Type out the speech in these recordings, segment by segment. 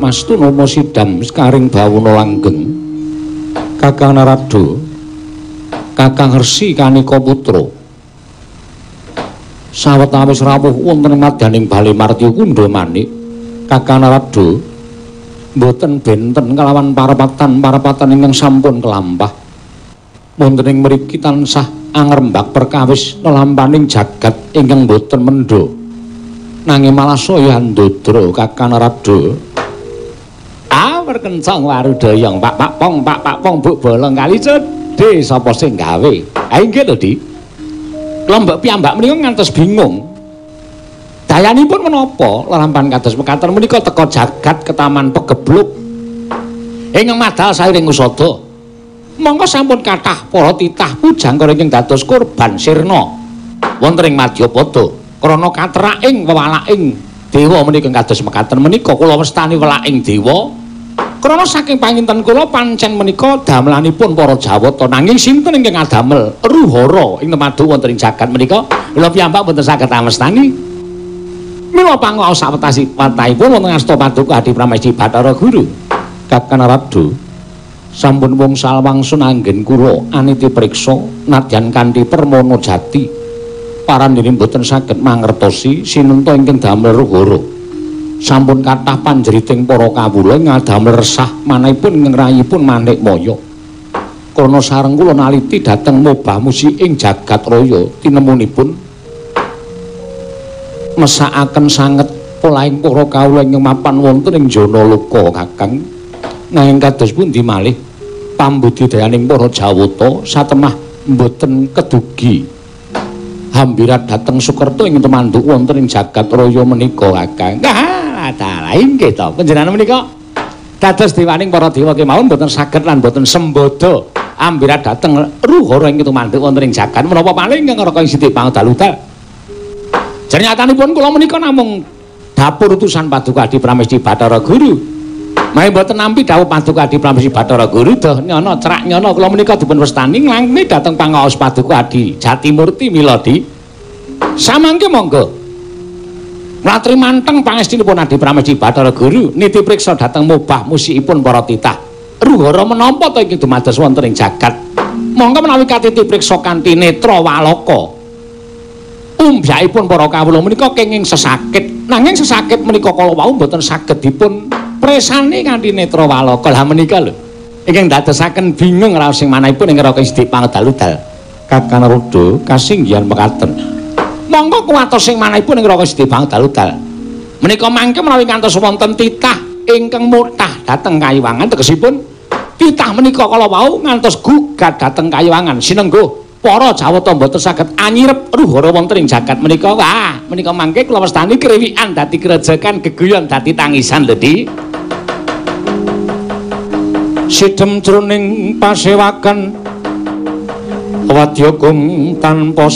Mastu Nama Sidam sekaring bawana langgeng Kakang Narada Kakang Resi Kanika Putra sawetawis rawuh wonten madyaning Bale Martya Kundha Manik Kakang Narada boten benten kelawan parapatan ingkang sampun kelampah wonten ing mriki tansah angrembak perkawis lelampaning jagat ingkang boten mendha nanging malah saya ndodra Kakang Narada perkencang warudayang Pak Pong Buk Bolong kali cedhe sapa sing gawe ha inggih lho Di kelompok piyambak menika ngantos bingung dayanipun menapa lelampahan kados mekaten menika teka jagat ketaman pegebluk ingkang madal sairing usada mongko sampun kathah para titah pujangkara ingkang dados kurban sirna wonten ing Madyapada krana katraking wewalaking dewa menika kados mekaten menika kula westani welaking dewa krana saking panginten kula pancen menika damelanipun para Jawata nanging sinten ingkang ngadamel ruhara ing temadu wonten ing jagat menika kula piyambak boten saged amestani mila pangaos sawetasi watahipun wonten asta paduka Adi Pramesti Bathara Guru Kakang Narada sampun wungsal wangsul anggen kula aniti priksa nadyan kanthi permana jati parandene boten saged mangertosi sinenta ingkang damel ruhara sampun kathah panjriting para kawula ngadamel resah manahipun ngrayipun manik maya krana sareng kula naliti dhateng mobah musik ing jagat raya tinemunipun mesakaken sanget polaing para kawula ing mapan wonten ing Janaloka Kakang nanging kados pundi malih pambudidayaning para Jawata satemah mboten kedugi hambirat dhateng Sukerta ing temanduk wonten ing jagat raya menika Kakang dalah inggih to panjenengan menika dados dewaning para dewa kemawon boten saged lan boten sembada ambirat dhateng ruhara ing tumanduk wonten ing jagat menapa paling ingkang raka sithik pangdal-udal jenyatanipun kula menika namung dapur utusan Paduka Adi Pramesti Bathara Guru mahe boten nampi dawuh Paduka Adi Pramesti Bathara Guru doh nyana cerak nyana kula menika dipun westani nglangi dhateng pangaos Paduka Adi Jatimurti Miladi samangke monggo Ratri manteng pangestinipun Adi Pramesti Bathara Guru niti priksa dhateng mobah musikipun para titah ruhara menapa ta iki dumados wonten ing jagat monggo menawi katiti priksa kanthi netra walaka umbyakipun para kawula menika kenging sesakit nanging sesakit menika kala wau boten saged dipun presani kanthi netra walaka lah menika lho ingkang dadosaken bingung raos sing manahipun ing Raka Sidik Pangdal-udal Kakang Narada kasinggihan mekaten monggo kuwatos sing manahipun ing Raka Sidik Pangdal-udal menika mangke menawi kantos wonten titah ingkang mutah dhateng Kayiwangan tegesipun titah menika kala wau ngantos gugat dhateng Kayiwangan sinengguh para Jawata mboten saged anyirep ruhara wonten ing jagat menika wah menika mangke kula wastani kriwikan dadi krejekan geguyon dadi tangisan lho Di sidhem jroning pasewakan wadyagung tanpa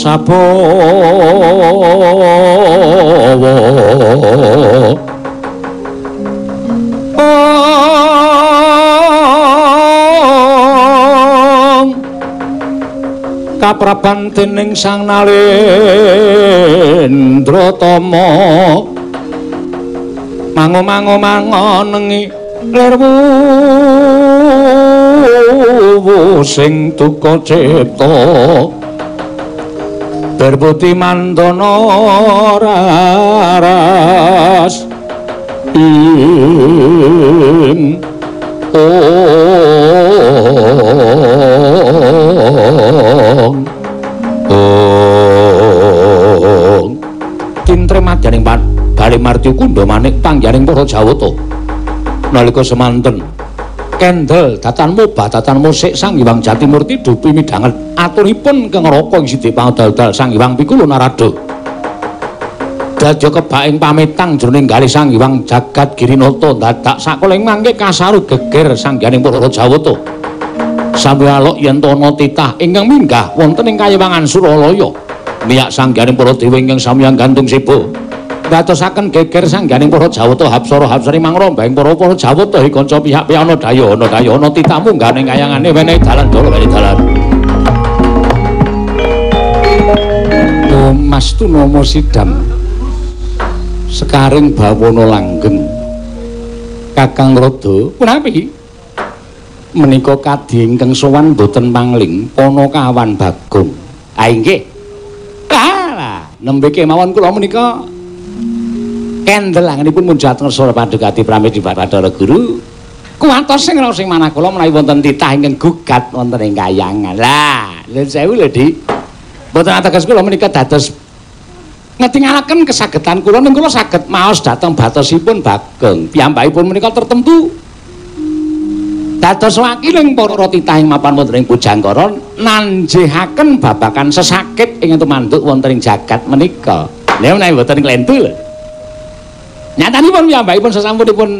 sabawa kapraban dening Sang Nalendratama mango-mango-mangonengi lerwu sing duka cipta berbudi mandana raras ing kintre madyaning Bale Martya Kundha Manik panggihaning para Jawata nalika semanten kendel datan mobah datan musik Sang Hyang Jatimurti dupi midhanget aturipun keng Raka Sidik Pangdal-udal Sang Hyang Pikula Narada dadya kebaing pamitang jroning galih Sang Hyang Jagat Girinata dadak sakoling mangke kasarut geger sanggihaning para Jawata sampe alok yen ana titah ingkang minggah wonten ing Kayiwangan Suralaya miyak sanggihaning para dewa ingkang samyang gantung siba dadosaken geger sanggihaning para Jawata Hapsara Hapsari mangrombaing para Jawata kanca pihak-pihak ana daya titah munggah ning kayangane wenehi dalan dolo wenehi dalan Mastu Nama Sidam sekaring bawana langgeng Kakang Rada punapi menika kadhi ingkang sowan boten pangling Panakawan Bagong. Ah inggih. Lah, nembe kemawon kula menika kendel angenipun munjat ngersa padukati pramila Bathara Guru. Kuwatos sing manah kula menawi wonten titah ingkang gugat wonten ing kayangan. Lah, nuwun sewu lho, Dik. Mboten ateges kula menika dados ngetingalaken kesagetan kula ning kula saged maos dhateng batosipun Bagong. Piyambakipun menika tertentu dados wakiling para titah ing mapan wonten ing Pujangkara nanjihaken babakan sesakit ingkang tumanduk wonten ing jagat menika. Lha menawi mboten klentu lho. Nyatanipun piyambakipun sasampunipun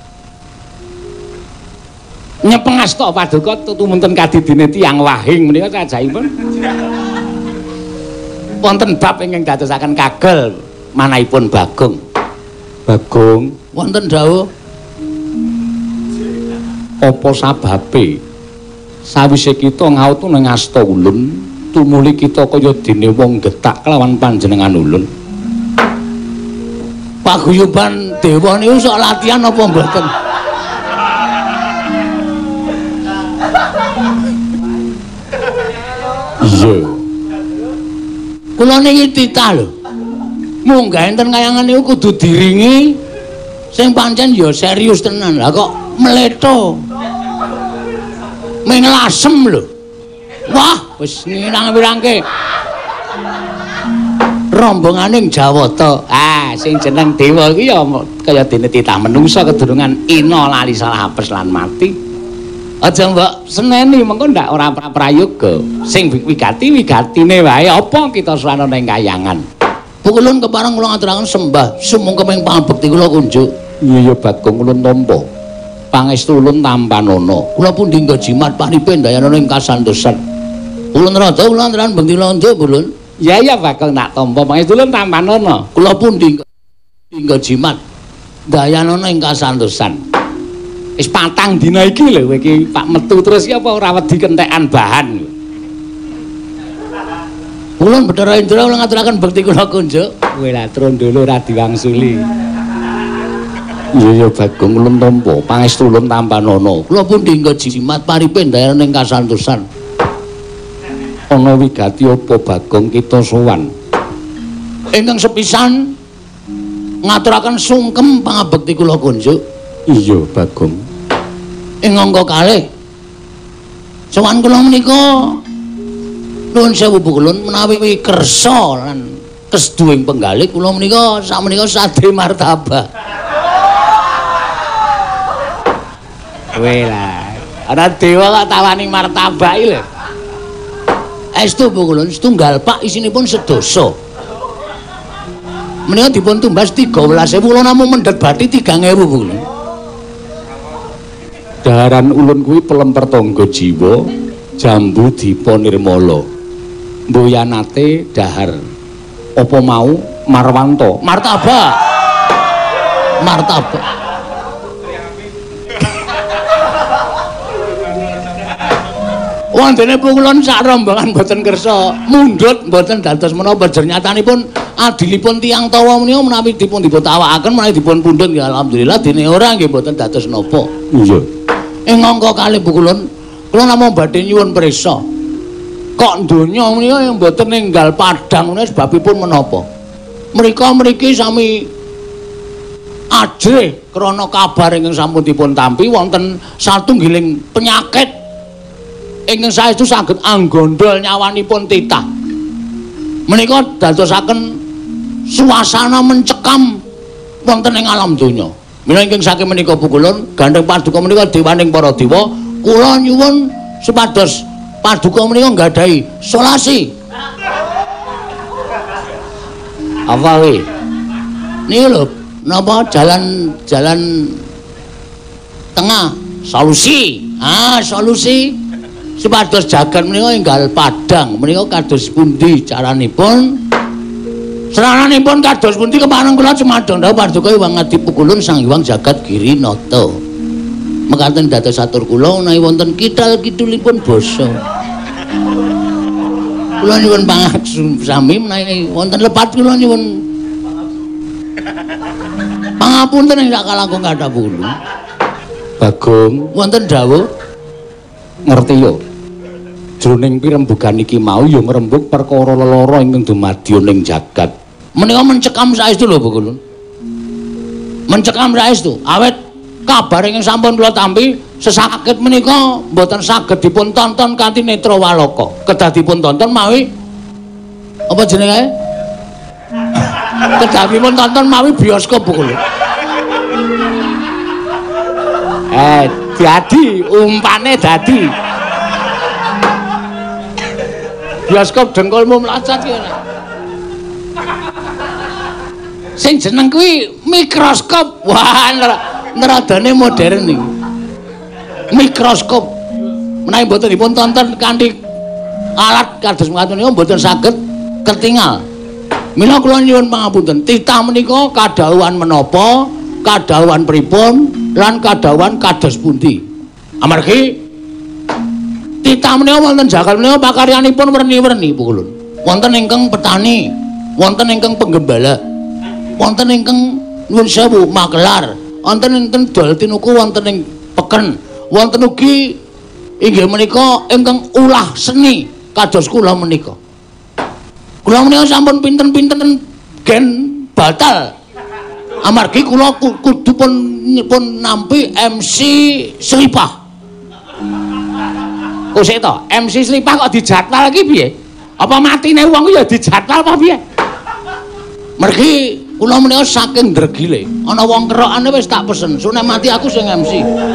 nyepeng asta paduka tumunten kadidine tiyang wahing menika sajaipun wonten bab ingkang dadosaken kagel manahipun Bagong. Bagong wonten dawuh apa sababe sawise kita ngautu ning asta ulun tumuli kita kaya dene wong getak kelawan panjenengan ulun. Paguyuban dewa niku sok latihan apa mboten? Iya. Kula niki titah lho. Munggah enten kayangan niku kudu diringi sing pancen ya serius tenan. Lah kok mletho. Menglasem lho. Wah, wis ngirang-wirangke. Rombonganing Jawata. Ah, sing jeneng dewa iki ya kaya dene titah menungsa kedurungan ina lali salah apes lan mati. Aja mbok seneni mengko ndak ora prayoga. Sing wigati-wigatine wae apa kita suwana ning kayangan. Pukulun kepareng kula ngaturaken sembah sumangga ping pangabekti kula kunjuk. Iya ya Bagong ulun tampa. Pangestu ulun tampanana. Kula pundi nggo jimat panipe ndayanana ing kasantosan. Ulun rada kula nteran benti londo ulun. Ya ya Bagong tak tampa pangestu ulun tampanana. Kula pundi nggo jimat ndayanana ing kasantosan. Wis patang dina iki lho kowe iki Pak metu terus iki apa ora wedi kentekan bahan. Ulun Bathara Indra kula ngaturaken bekti kula kunjuk. Kowe lah trondolo ora diwangsuli. Iya ya Bagong ulun tampa pangestu ulun tampanana. Kula pundi nggo jimat paripe ndayanana ing kasantosan. Ana wigati apa Bagong kita sowan? Ingkang sepisan ngaturaken sungkem pangabekti kula kunjuk. Iya Bagong. Ing angka kalih sowan kula menika nuwun sewu Pukulun menawi kersa lan kesduwing penggalih kula menika sakmenika sadhe martabak. Kowe lah ana dewa kok tawani martabak iki lho. Estu Pukulun setunggal pak isinipun sedasa. Menika dipun tumbas 13.000 kula namung mendhet bathi 3.000 Pukulun. Daharan ulun kuwi pelemper tangga jiwa jambu dipa nirmala. Mboyanate dahar. Apa mau marwanto? Martabak. Martabak. Wondene Pukulun sak rombongan boten kersa mundhut boten dados menapa jernyatanipun adilipun tiyang tawa menika menawi dipun tawakaken menawi dipun pundhut ya alhamdulillah dene ora nggih boten dados napa. Iya. Ing angka kalih Pukulun kula namung badhe nyuwun prisa. Kok donya menika yang mboten ninggal padhang menika sebabipun menapa? Mrika mriki sami ajrih krana kabar ingkang sampun dipun tampi wonten satunggiling penyakit ingkang saestu saged anggondol nyawanipun titah. Menika dadosaken suasana mencekam wonten ing alam donya. Mila ingkang saking menika Pukulun gandeng paduka menika dewaning para dewa kula nyuwun supados paduka menika nggadahi solasi. Apa kuwi? Niki lho napa jalan tengah solusi. Ah, solusi supados jagat menika enggal padhang menika kados pundi caranipun? Serananipun kados pundi kepareng kula cumadong dawuh paduka Hyang Adi Pukulun Sang Hyang Jagat Girinata. Mekaten dados atur kula menawi wonten kidal-kidulipun basa. Kula nyuwun sami menawi wonten lepat kula nyuwun pangapunten ing sakalangkung kathah Pukulun. Bagong, wonten dawuh. Ngerti yo. Jroning pirembugan iki mau ya ngrembug perkara lelara ingkang dumadya ning jagat. Menika mencekam saestu lho, Bu Kulun. Mencekam saestu. Awet kabar ingkang sampun kula tampi sesakit menika mboten saged dipun tonton kanthi netra waloka. Kedah dipun tonton mawi apa jenenge? Kedah dipun tonton mawi bioskop, Bu Kulun. Dadi umpane dadi bioskop dengkulmu mlacat ki ora. Sing jeneng kuwi mikroskop. Wah, neradane modern iki. Mikroskop. Menawi mboten dipun tonton kanthi alat kados mekaten niku mboten saged ketingal. Mila kula nyuwun pangapunten, titah menika kadhawuhan menapa, kadhawuhan pripun, lan kadhawuhan kados pundi. Amargi titah menika wonten jagal menika pakaryanipun werni-werni, Bu Kulun. Wonten ingkang petani, wonten ingkang penggembala, wonten ingkang nuwun sewu makelar, wonten ingkang dol tinuku, wonten ing peken, wonten ugi inggih menika ingkang ulah seni kados kula menika. Kula menika sampun pinten-pinten gen batal. Amargi kula kudu pun nampi MC Slipah. Kusik to, MC Slipah kok dijadwal iki piye? Apa matine wong ya dijadwal apa piye? Mergi kula menika saking dregile, ana wong kerokane wis tak pesen, sune mati aku sing MC.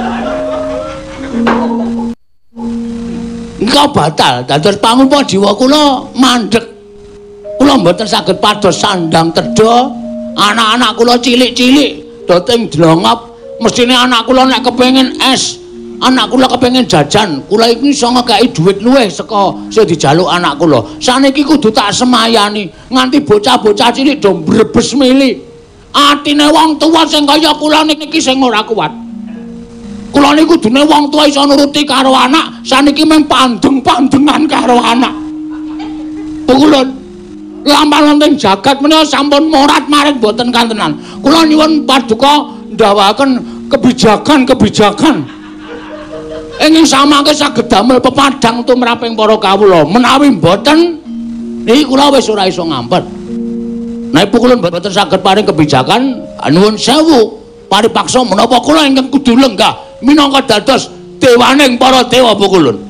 Engko batal, dados pangumpa jiwa kula mandhek. Kula mboten saged pados sandang tedha, anak-anak kula cilik-cilik, doting dlongop, mestine anak kula nek kepengin es, anak kula kepengin jajan, kula iki iso ngekeki dhuwit luwih saka sing dijaluk anak kula. Saniki kudu tak semayani, nganti bocah-bocah cilik do mbrebes mili. Atine wong tuwa sing kaya kula niki sing ora kuat. Kula niku kudune wong tuwa iso nuruti karo anak, saniki mung pandeng-pandengan karo anak. Kulun lampahan ing jagat menika sampun morat-marit boten kantenan. Kula nyuwun paduka ndawaken kebijakan-kebijakan ingin samangke saged damel pepadang tumraping para kawula. Menawi mboten niki kula wis ora iso ngampet. Nek kula mboten saged paring kebijakan, nuwun sewu paripaksa menapa kula ingkang kudu lenggah minangka dados dewaning para dewa Pukulun.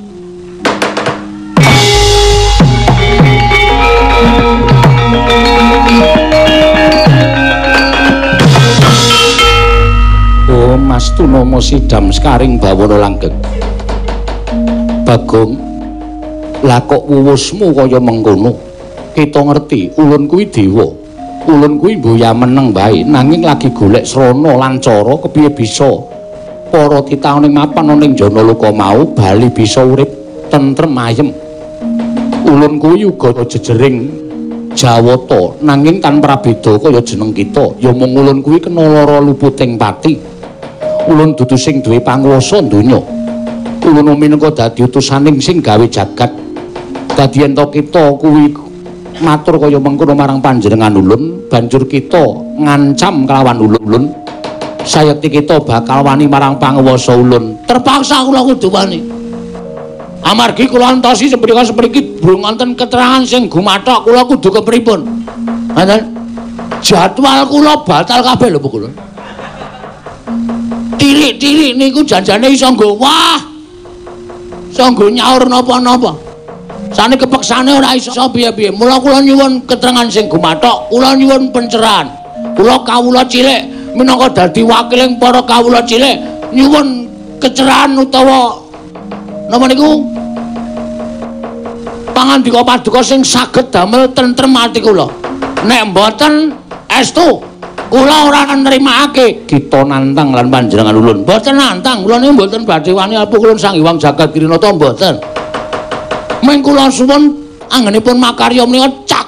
Oh Mas Tunomo sidam skaring bawana langgeng. Bagong, lah kok wuwusmu kaya mengkono? Kita ngerti ulun kuwi dewa. Ulun kuwi mboya meneng bae, nanging lagi golek srana lan cara kepiye bisa para titah ning mapan ning Janaloka mau bali bisa urip tentrem ayem. Ulun kuwi uga jejering Jawata, nanging tanpa beda kaya jeneng kita. Ya mung ulun kuwi kena lara luputing pati. Ulun dudu sing duwe panguwasa donya. Ulun minangka dadi utusaning sing gawe jagat. Dadi ento kita kuwi matur kaya mengkono marang panjenengan ulun, banjur kita ngancam kelawan ulun. Sayekti kita bakal wani marang panguwasa ulun. Terpaksa kula kudu wani. Amargi kula entosi seprika-sepriki durung wonten keterangan sing gumathok, kula kudu kepripun. Ngoten. Jadwal kula batal kabeh lho, Bu Kulun. Tilik-tilik niku janjane iso nggo wah. Iso nggo nyaur napa-napa. Sane kepeksane ora iso piye-piye. Mula kula nyuwun keterangan sing gumathok, kula nyuwun pencerahan. Kula kawula cilik minangka dadi wakiling para kawula cilik nyuwun kecerahan utawa napa niku pangandika paduka sing saged damel tentrem ati kula. Nek mboten estu kula ora nrimakake kita nantang lan panjenengan ulun. Mboten nantang, kula niku mboten badhe wani alpu kulun Sang Hyang Jagat Kirinata mboten. Ming kula suwun anggenipun makarya menika cak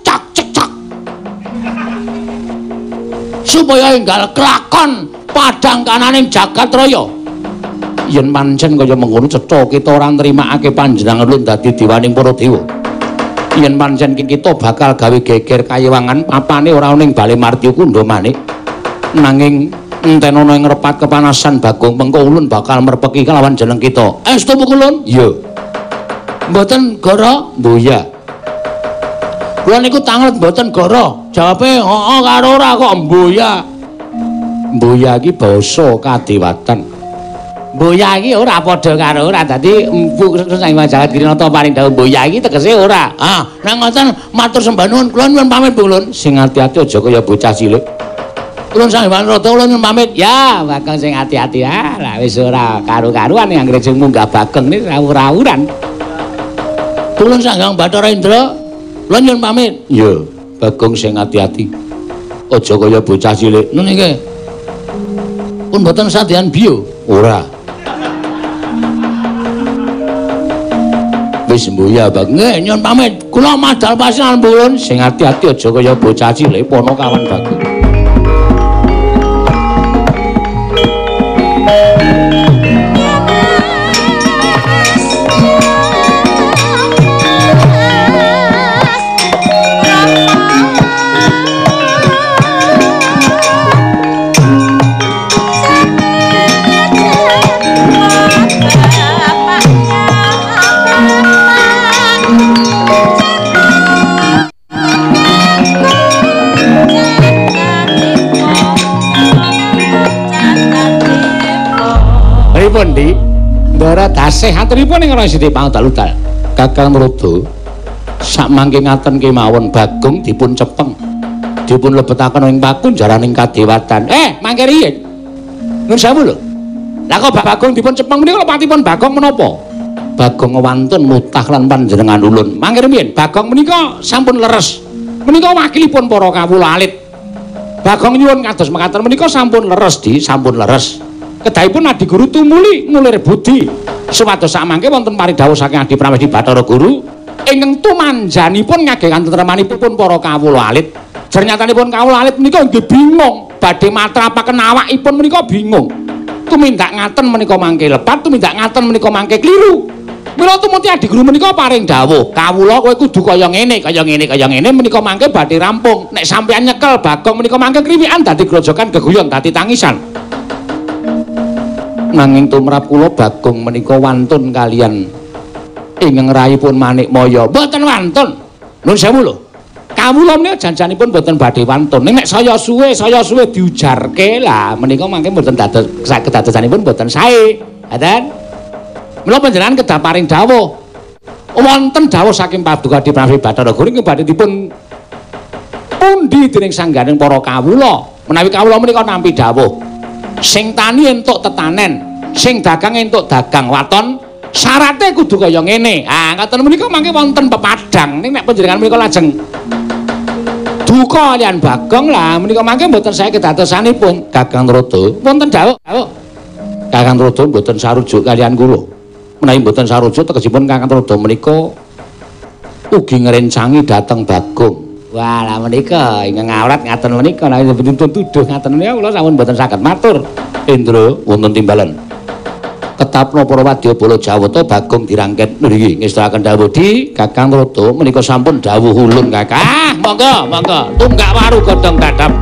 supaya enggal kelakon padang kananing jagat raya. Yen pancen kaya mengkono cetha kita ora nrimakake panjenengan ulun dadi dewaning para dewa. Yen pancen kita bakal gawe geger kayewangan papane ora ning Bale Martya Kunda manik. Nanging enten ana ing repat kepanasan Bagong mengko ulun bakal merpeki kelawan jeneng kita. Estu Ulun? Iya. Mboten goro? Mboya. Kula niku tanget mboten goro. Jawabe heeh karo ora kok mboya. Mboya iki basa kadewatan. Mboya iki ora padha karo ora dadi empu Sang Hyang Jagat Girinata paring dawuh mboya iki tegese ora. Ah, nek ngoten matur sembah nuwun kula nyuwun pamit Ulun. Sing ati-ati aja kaya bocah cilik. Ulun Sang Hyang Rata kula nyuwun pamit. Ya, Bagong sing ati-ati lah wis ora karo-karuan yang anggere sing munggah Bagong iki rawur-rawuran. Ulun Sang Hyang Bathara Indra kula nyuwun pamit. Iya, Bagong sing ati-ati. Aja kaya bocah cilik. Nun nggih. Pun mboten sadyan biyo. Ora. Wis mboya Bagong. Nggih, nyuwun pamit. Kula madhal pasinan Ulun. Sing ati-ati aja kaya bocah cilik pono kawan Bagong. Ndi ndara dasih aturipun ing Resi Pangdalutal. Kakang Rada sakmangke ngaten kemawon Bagong dipun cepeng dipun lebetaken ing pakunjaraning kadewatan. Mangke riyen nun sewu lho. Lah kok Bagong dipun cepeng menika patipun Bagong menapa? Bagong wantun mutah lan panjenengan ulun. Mangke riyen Bagong menika sampun leres. Menika wakilipun para kawula alit. Bagong nyuwun kados mekaten menika sampun leres sampun leres. Kedahipun Adi Guru tumuli ngulir budi supados samangke wonten paridhawuh saking Adi Pramesti Bathara Guru ingkang tumanjanipun ngagengaken tetremanipun para kawula alit. Jernyatanipun kawula alit menika nggih bingung badhe matrapaken awakipun menika bingung. Tumindak ngaten menika mangke lepat, tumindak ngaten menika mangke kliru. Mila tumeti Adi Guru menika paring dawuh, kawula kowe kudu kaya ngene menika mangke badhe rampung. Nek sampeyan nyekel Bagong menika mangke kriwikan dadi grojokan geguyon dadi tangisan. Nanging tumrap kula Bagong menika wantun kalian ingkang rayipun Manikmaya. Mboten wantun. Nuwun sewu lho. Kawula menika janjanipun mboten badhe wantun. Nek saya suwe diujarke lah menika mangke mboten dados kedadosanipun mboten sae. Ngaten. Mula panjenengan kedah paring dawuh. Wonten dawuh saking Paduka Adi Pramesti Bathara Guru ingkang badhe dipun pundi dening sangganing para kawula. Menawi kawula menika nampi dawuh. Sing tani entuk tetanen, sing dagang entuk dagang waton, syaratnya kudu kaya ngene. Ah, ngoten menika mangke wonten pepadang. Ning nek panjenengan menika lajeng duka kaliyan Bagong lah menika mangke mboten sae kedadosanipun. Kakang Rada, wonten dawuh. Kakang Rada mboten sarujuk kaliyan kula. Menawi mboten sarujuk tegesipun Kakang Rada menika ugi ngrencangi dhateng Bagong. Wah, lah menika ingkang ngawrat ngaten menika nek dipun tuduh ngaten menika kula sampun mboten saged matur. Indra wonten timbalan. Ketapna para wadyabala Jawata Bagong dirangket nggih ngestakaken dawuh di Kakang Rada menika sampun dawuh ulun Kakang. Monggo tunggak waru godhong dadap.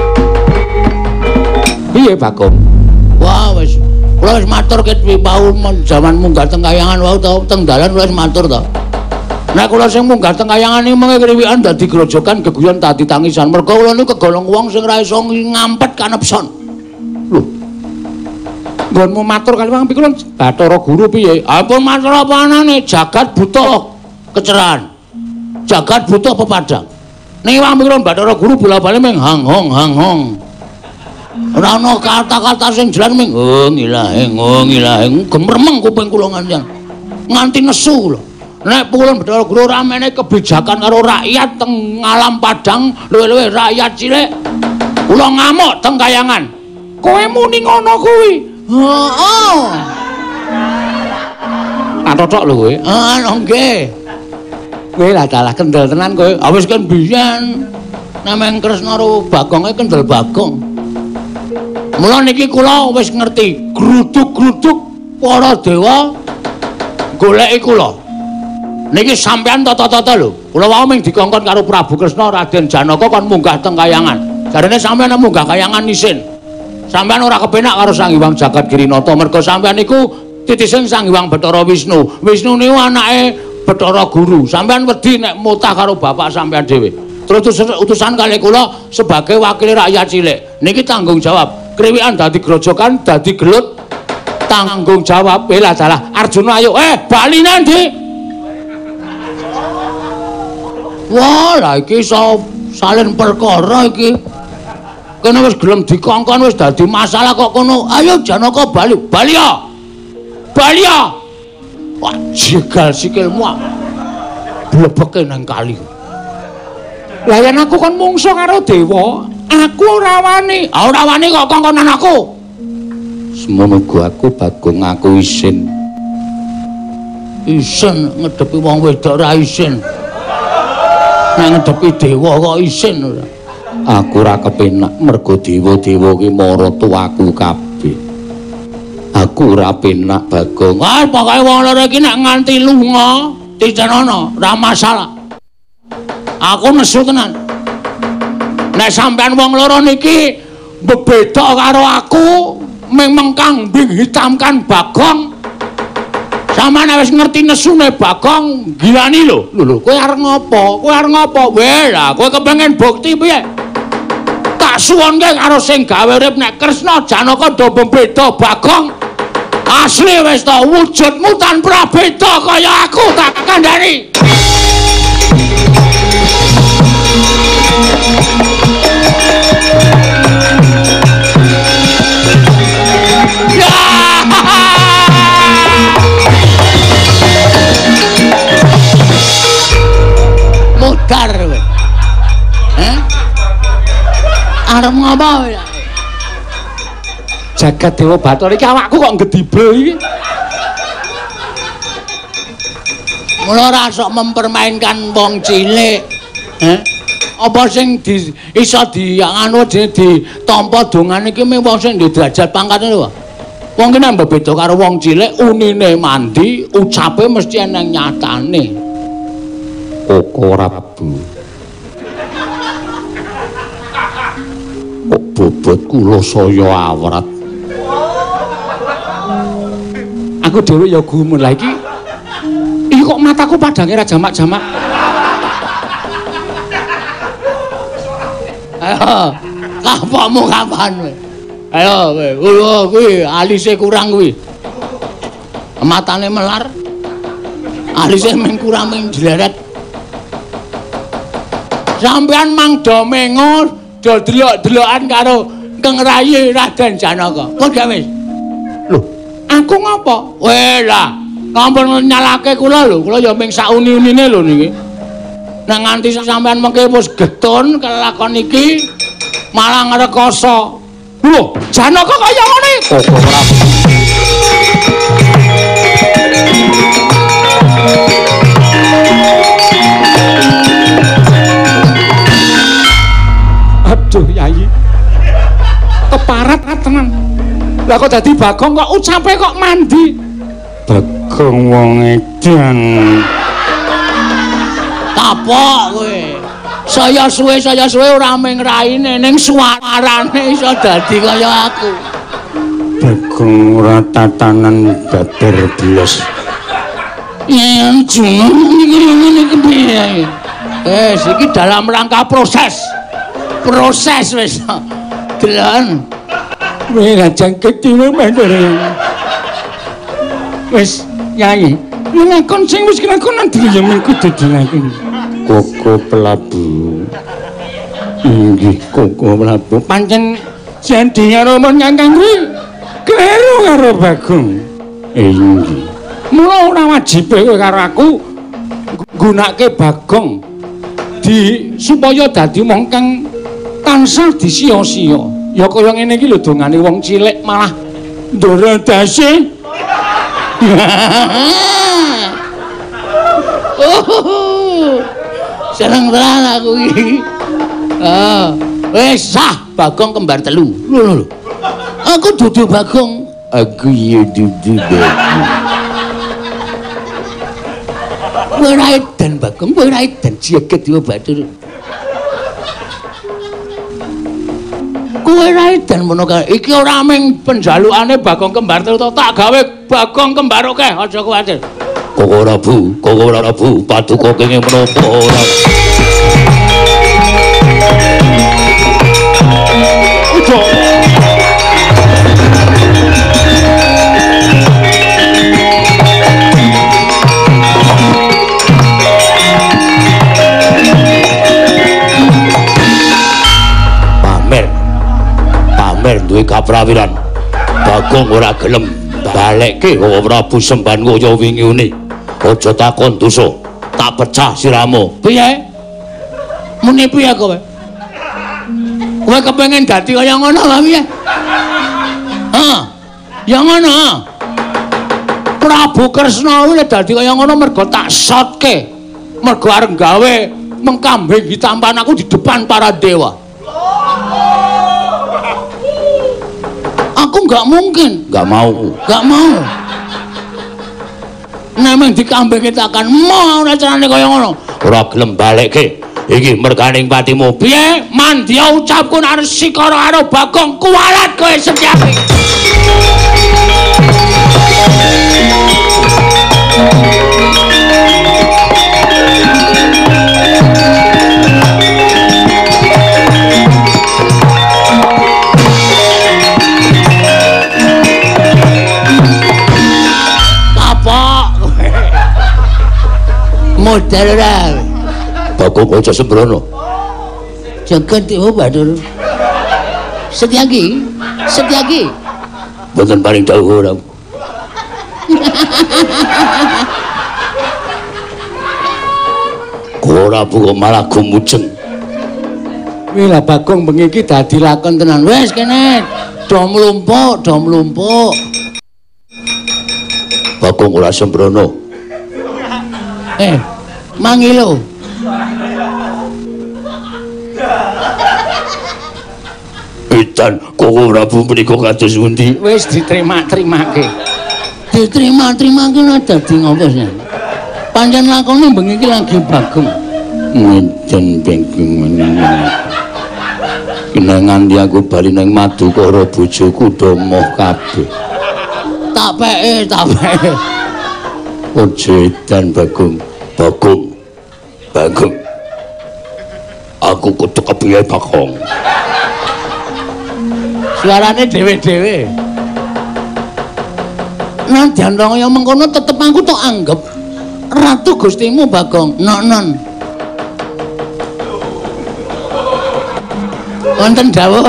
Piye Bagong? Wah wis kula wis matur ket wau jaman munggah teng kayangan wau ta teng dalan wis matur ta. Nek kula sing munggah teng kayangan iki mengke kriwikan dadi grojokan geguyon dadi tangisan. Mergo kula niku kegolong wong sing ra iso ngampet kanepson. Lho. Nggonmu matur kali Wang Pikulun Bathara Guru piye? Ampun matur apa anane jagat buta kecerahan. Jagat buta pepadang. Ning Wang Pikulun Bathara Guru bola-bali ming hang-hong. Ora ana kata-kata sing jelas ming ngilahing gemremeng kuping kula nganti nesu lho. Nek Pikulun Bathara Guru ramene kebijakan karo rakyat teng alam padang, luwih-luwih rakyat cilik. Kula ngamuk teng kayangan. Kowe muni ngono kuwi. Heeh. Atotok lho kowe. Nggih. Kowe lah dalah kendel tenan kowe. Ah wis kan biyen nameng Kresna karo Bagonge kendel Bagong. Mula niki kula wis ngerti gruduk-gruduk para dewa goleki kula. Niki sampean tata-tata lho. Kula wau ming dikongkon karo Prabu Kresna Raden Janaka kon munggah teng kayangan. Jarene sampean munggah kayangan isin. Sampeyan ora kepenak karo Sang Hyang Jagat Girinata merga sampeyan iku titisen Sang Hyang Bathara Wisnu. Wisnu niku anake Bathara Guru. Sampeyan wedi nek mutah karo bapak sampeyan dhewe. Terus utusan kalih kula sebagai wakil rakyat cilik. Niki tanggung jawab. Kriwikan dadi grojokan, dadi gelut. Tanggung jawab. Lah dalah Arjuna ayo. Bali nanti. Wah, lah iki salin perkara iki. Kene wis gelem dikongkon wis dadi masalah kok kono. Ayo Janaka bali. Bali ya. Bali ya. Wah, jegal sikilmu. Blebeke nang kali. Lah yen aku kon mungsuh karo dewa, aku ora wani. Ora wani kok kongkonan aku. Semono aku Bagong aku isin. Isin ngedepi wong wedok ora isin. Nek ngedepi dewa kok isin ora. Aku ora kepenak mergo dewa-dewa ki mara tuaku kabeh. Aku ora penak Bagong. Pokoke wong loro iki nek nganti lunga, dicenana ora masalah. Aku nesu tenan. Nek sampean wong loro niki bebeda karo aku, memang kambing hitam kan Bagong. Sampeyan wis ngerti nesune Bagong, gilani lho. Lho, kowe arep ngopo? Kowe arep ngopo? Weh, lah kowe kepengin bukti piye? Tak suwunke karo sing gawe urip nek Kresna Janaka do beda Bagong. Asli wis to wujudmu tanpa beda kaya aku tak kandhani. Mudar kowe. Arep ngopo kowe? Jagat Dewa Bathara iki awakku kok gedibel iki. Mula ora sok mempermainkan wong cilik. Apa sing iso anu ditampa dongane iki mung wong sing ndek derajat pangkate lho. Wong ki nek beda karo wong cilik unine mandi, ucape mesti eneng nyatane. Koko Rabu. Kok bobot kula saya awrat. Aku dhewe ya gumun lah iki. Iki kok mataku padange ra jamak-jamak. Ayo, kapokmu kapan kowe? Ayo kowe, kula kuwi alise kurang kuwi. Matane melar. Alise mung kurang mung jleret. Sampeyan mang do mengo, do delok-delokan karo Kang Rayi Raden Janaka. Kok gawe? Lho, aku ngopo? Weh lah, kampun nyalake kula lho. Kula ya ming sauni-unine lho niki. Nek nganti sampean mengke wis getun kelakon iki malah ngrekoso. Lho, Janaka kaya ngene. Kok ora. Aduh, Yayi. Keparat tenan. Lah kok dadi Bagong kok ucape kok mandi. Bagong wong edan. Kapok kowe. Saya suwe ora mung raine ning suarane iso dadi kaya aku. Bagong ora tatanan babar blas. Yen ngene iki piye? Iki dalam rangka proses. Proses wis. Delon. Wis jangket dhewe mandare. Wis, Yai. Ngakon sing wis kelakonan dhewe ya mung kudu dilakoni. Koko Prabu. Inggih, Koko Prabu. Pancen janji karo Nyangkang kuwi kleru karo Bagong. Inggih. Mula ora wajib kowe karo aku nggunakake Bagong supaya dadi wong kang tansah disia-sia. Ya kaya ngene iki lho dongane wong cilik malah ndara dase. Seneng tenan aku iki. Wis sah Bagong kembar telu. Lho. Aku dudu Bagong. Aku ya dudu Bagong. Ora edan Bagong, ora edan jagat Dewa Bathara. Kuwe ra edan ngono kae. Iki ora mung penjalukane Bagong Kembar to tak gawe Bagong Kembar oke, aja kuwatir. Koko Rabu, paduka kenging menapa ora. Ujo. Pamer duwe kaprawiran. Bagong ora gelem balekke Hawa Prabu semban kaya wingi-wingi. Aja takon dosa, tak pecah siramu. Piye? Muni piye kowe? Kowe kepengin dadi kaya ngono lho piye? Hah? Ya ngono. Prabu Kresna kuwi dadi kaya ngono mergo tak shotke. Mergo arep gawe mengkambing ditampan aku di depan para dewa. Aku nggak mungkin. Nggak mau. Nemeng dikambing kita akan mau ora carane kaya ngono. Ora gelem balekke. Iki merganing patimu. Piye? Mandya ucapku arep sikara karo Bagong kuwalat kowe Setyaki. Modal ora. Bagong aja sembrono. Jagat Dewa Bathara. Setyaki. Mboten paring dawuh ora. Ora buka malah gumujeng. Wila Bagong bengi iki dadi lakon tenan. Wis kene. Do mlumpuk. Bagong ora sembrono. Mangilo. Edan Koko Prabu menika kados pundi? Wis diterima-terimake. Diterima-ke dadi ngopo sih? Pancen lakone bengi iki lagi Bagong. Ngeten bengking meneh. Kinangan di aku bali nang Madukara bojoku do moh kabeh. Tak peke. Ojo edan Bagong. Aku kudu kepiye Bagong. Suarane dhewe-dhewe. Nadyan kaya mengkono tetep aku tok anggap ratu gustimu Bagong. Non. Wonten dawuh.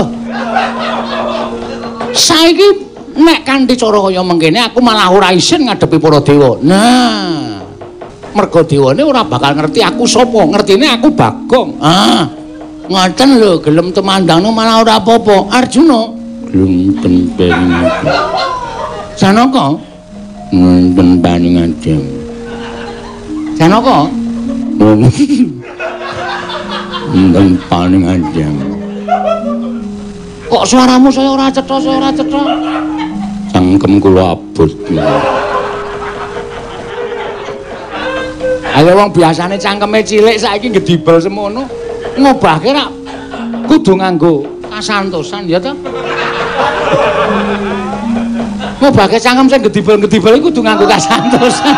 Saiki nek kanthi cara kaya mengkene aku malah ora isin ngadepi para dewa. Nah, mergo dewane ora bakal ngerti aku sapa, ngertine aku Bagong. Ngoten lho, gelem temandangno malah ora apa-apa. Arjuna Gelem tempeng. Janaka Wonten paningadem. Janaka Wonten paningadem. Kok suaramu saya ora cetha. Cangkem kula abot. Ayo wong biasane cangkeme cilik saiki gedibel semono. Ngobahke rak kudu nganggo kasantosan ya ta? Ngobahke cangkem sing gedibel-gedibel iku kudu nganggo kasantosan.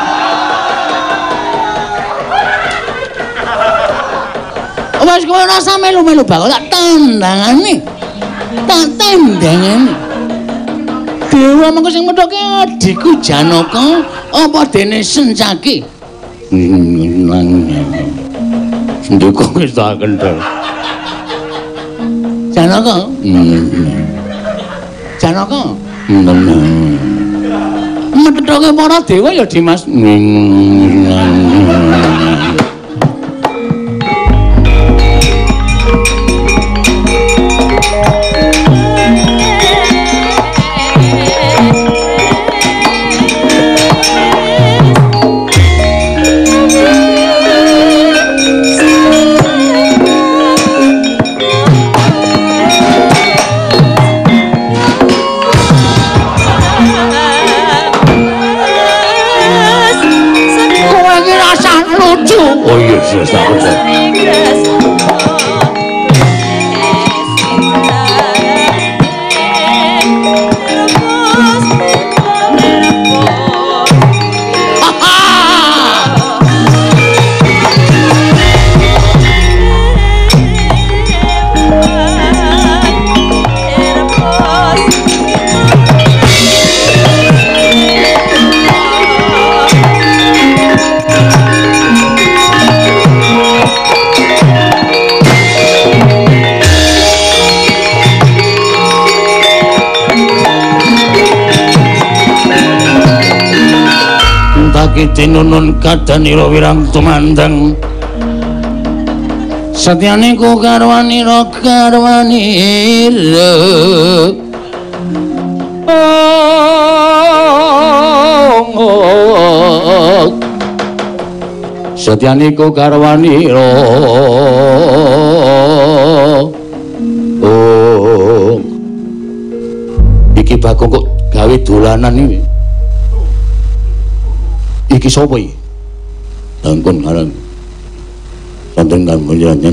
Wes kowe rasa melu-melu bakal tak tandangane. Dewa mengko sing medhoke adikku Janaka apa dene Sencaki? Ndika wis tak kendel. Janaka? Medhoke para dewa ya Dimas. Oh yes, tak betul. tinunun kadanira wirang tumandang satyane ku karwanira satyane ku karwanira iki Bagong kok gawe dolanan iki. Iki sapa iki? Tangkon ngarang. Santen kan mulyanen.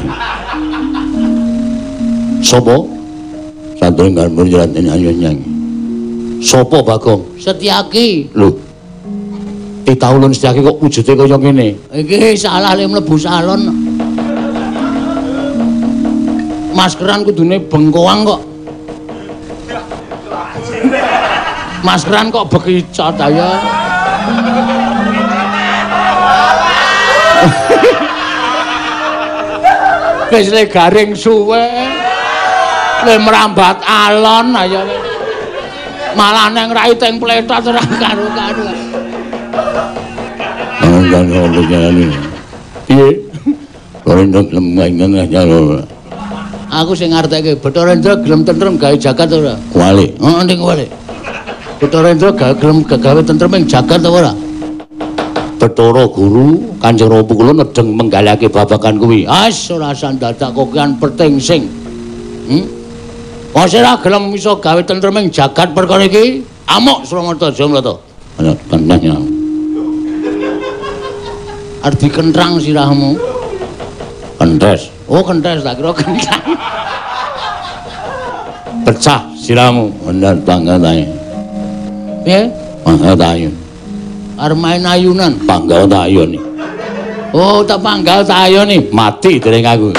Sapa? Santen kan mulyanen anyang. Sapa Bagong? Setyaki. Lho. Taulun Setyaki kok wujude kaya ngene. Iki salah le mlebu salon. Maskeran kudune bengkoang kok. Maskeran kok bekicot ayo. Wis le garing suwe. Le merambat alon ayo. Malah neng rai teng pletot ora karo-karo. Nang ngono jane. Piye? Korendok lemeng aja. Aku sing ngarteke Bathara gelem tentrem gawe jagat ora? Kuali. Heeh ning kuali. Bathara gelem gawe tentrem ing jagat ora? Bathara Guru Kanjeng Rama kula nedeng menggalake babagan kuwi. Ora sandadak kok kan pertingsing. Wong ora gelem iso gawe tentrem ing jagat perkara iki, amuk Suramarta Jamrata. Ana tenang ya. Arti kentrang sirahmu. Kentes. Oh, kentes tak kira kentrang. Pecah sirahmu. Bener banget ae. Piye? Banget ae. Arep main ayunan, panggal tak ayun. Oh, tak panggal tak ayun nih, mati dereng aku.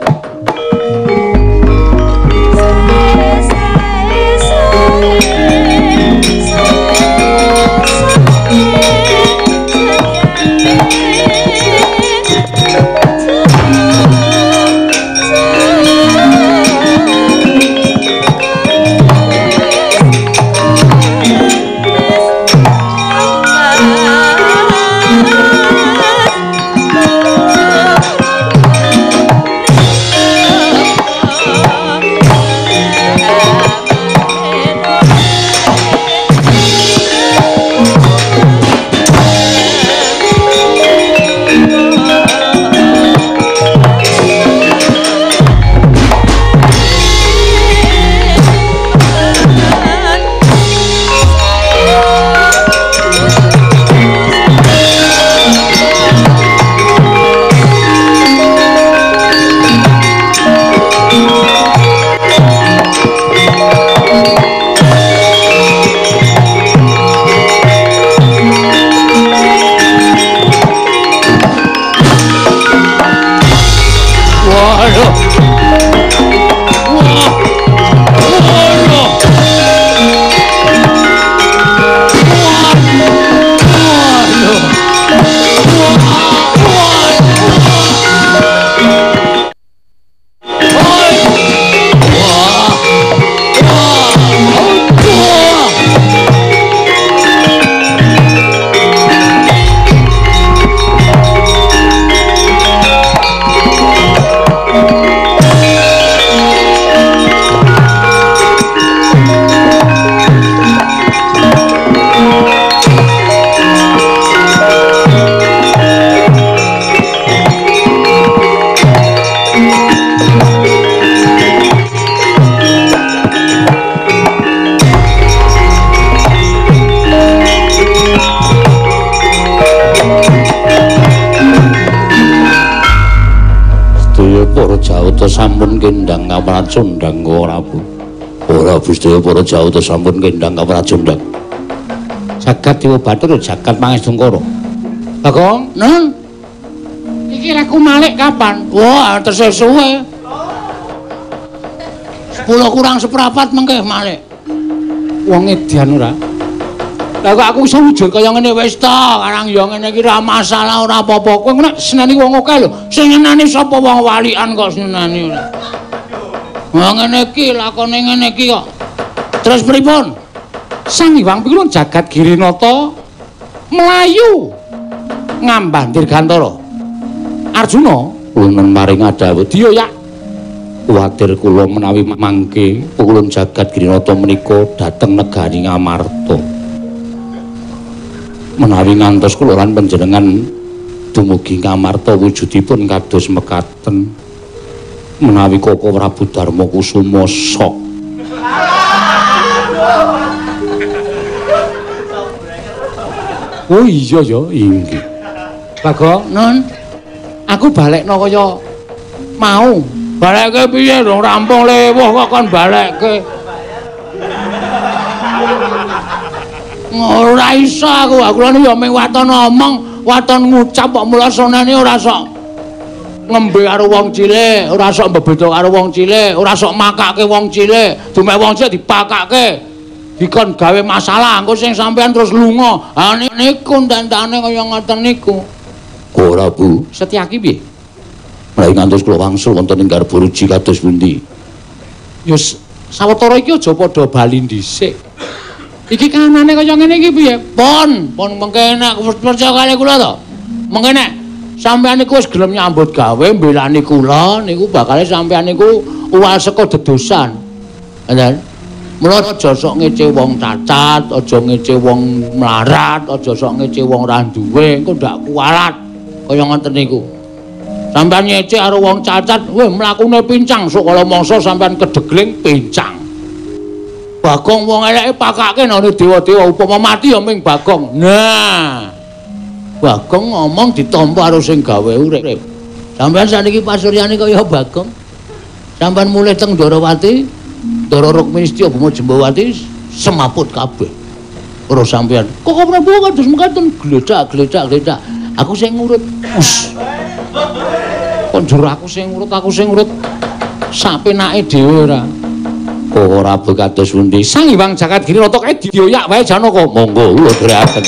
Sampun kendang kapracundang ora Bu. Ora Gusti para Jawata sampun kendang kapracundang. Jagat Dewa Bathara jagat Pangesungkara. Bagong, Nun. Iki reku malik kapan? Wah, tesih suwe. 10 kurang seprapat mengke malik. Wong edian ora. Lah kok aku iso wujud kaya ngene wis ta, karang ya ngene iki ra masalah ora apa-apa. Kowe nek seneni wong akeh lho. Sing nyenani sapa wong walian kok seneni ora. Wong ngene iki lakone ngene iki kok. Terus pripun? Sang Hyang Pikul jagat Girinata melayu ngambah dirgantara. Arjuna ulun maring adawuh Diyoyak kuwatir kula menawi mangke ulun jagat Grinata menika dhateng negari Ngamarta. Menawi ngantos kula lan panjenengan dumugi Ngamarta wujudipun kados mekaten. Menawi Koko Prabu Darma Kusuma sok. Oh iya ya, inggih. Bagong, Nun. Aku balekno kaya mau. Balekke piye dong rampung lewuh kok kon balekke. Ora iso aku lha ya mung waton ngomong, waton ngucap kok mulasane ora sok ngembe karo wong cilik, ora sok mbebeda karo wong cilik, ora sok makake wong cilik, dumek wong cilik dipakake. Dikon gawe masalah engko sing sampean terus lunga. Ha niku tandane kaya ngoten niku. Ora Bu, Setyaki piye? Mulai ngantos kula wangsul wonten ing garba ruji kados pundi? Ya sawetara iki aja padha bali dhisik. Iki kanane kaya ngene iki piye? Pun mengke nek percaya kali kula to. Mengke nek sampean niku wis gelem nyambut gawe mbelani kula niku bakal sampean niku uwal saka dedosan. Ngoten. Mula aja sok ngece wong cacat, aja ngece wong melarat, aja sok ngece wong ra duwe, engko ndak kualat. Kaya ngoten niku. Sampeyan ngece karo wong cacat, weh mlakune pincang sok kala mangsa sampeyan kedegling pincang. Bagong wong eleke pakake nang dewa-dewa upama mati ya ming Bagong. Nah. Bagong ngomong ditampa karo sing gawe urip. Sampeyan saniki pasuryane kaya Bagong. Sampeyan mulih teng Ndarawati, Ndara Rukministi Bima Jembawati semaput kabeh. Ora sampeyan. Kok Prabu kados mekaten gledak. Aku sing ngurut. Konjur aku sing ngurut. Sapenake dhewe ora. Kok ora kados pundi? Sang Hyang Jagat Grinata kae Diyoyak wae Janaka. Monggo kula dherekaken.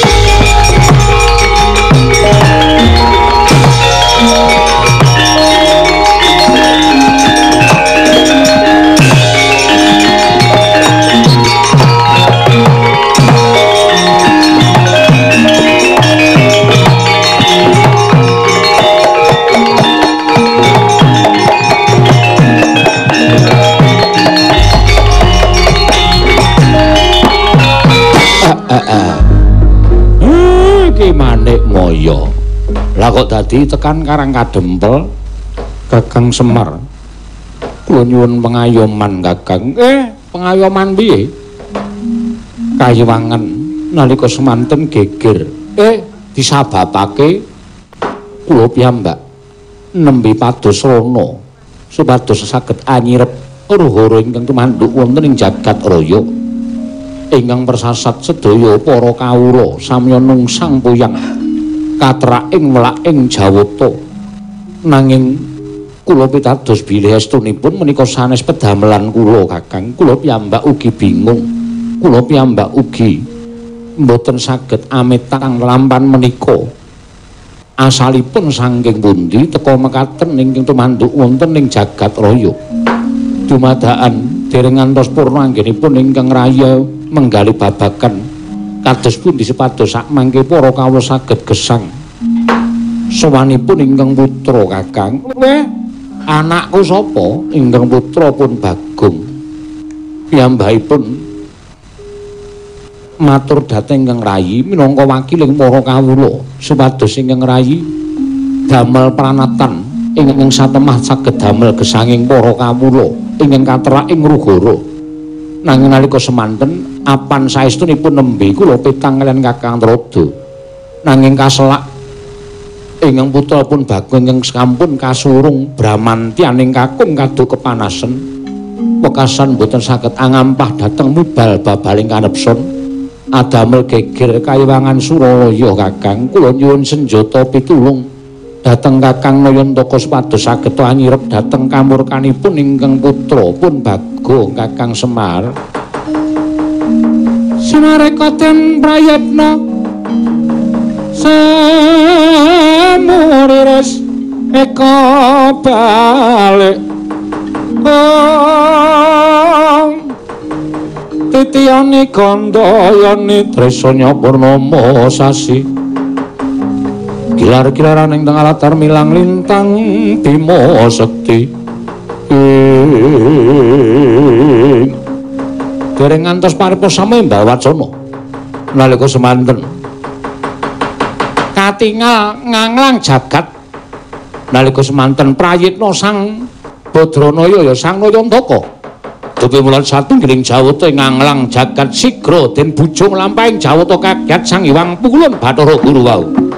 Manik Moyo. Lah kok dadi tekan Karang Kadempel Kakang Semar. Kula nyuwun pengayoman Kakang. Pengayoman piye? Kayiwangan nalika semanten geger. Disababake kula piyambak nembe pados rana supados saged anyirep ruhara ingkang tumanduk wonten ing jagat raya. Ingkang persasat sedaya para kawula samya nungsang puyang katraking mlaking Jawata. Nanging kula pitados bilih estunipun menika sanes pedamelan kula Kakang. Kula piyambak ugi bingung. Kula piyambak ugi mboten saged ametang lampan menika. Asalipun saking pundi teka mekaten ingkang tumanduk wonten ing jagat raya. Dumadakan dereng ngantos purna anggenipun ingkang raya menggali babakan kados pundi sepados sak mangke para kawula saged gesang sawanipun ingkang putra Kakang. Anakku sapa? Ingkang putra pun Bagong. Piyambakipun matur dhateng ingkang rayi minangka wakiling para kawula supados ingkang rayi damel pranatan ingkang satemah saged damel gesanging para kawula ingkang katerak ing Rugara. Nanging nalika semanten apan saestunipun nembe kula petang kaliyan Kakang Trada. Nanging kaselak ingkang putra pun Bagong ingkang sampun kasurung Bramantyaning kakung kaduk kepanasen. Wekasan boten saged angampah dhateng mubal babaling kanepsun. Adamel geger kayiwangan Suralaya Kakang. Kula nyuwun senjata pitulung dhateng Kakang Nayantaka supados saged anyirep dhateng kamurkanipun ingkang putra pun Bagong Kakang Semar. Sinarekaten prayatna samuriris eka balik titiyane gandayane tresanya purnama sasi gilar-gilaran ing tengah latar milang lintang bima sekti dereng ngantos pariposame Mbah Wacana nalika semanten katingal nganglang jagat nalika semanten prayitna sang Badranaya ya sang Nayantaka dupi mulan satunggiling Jawata ing nganglang jagat sigra den bujung lampahing Jawata kagyat sang Hyang Pukulun Bathara Guru wau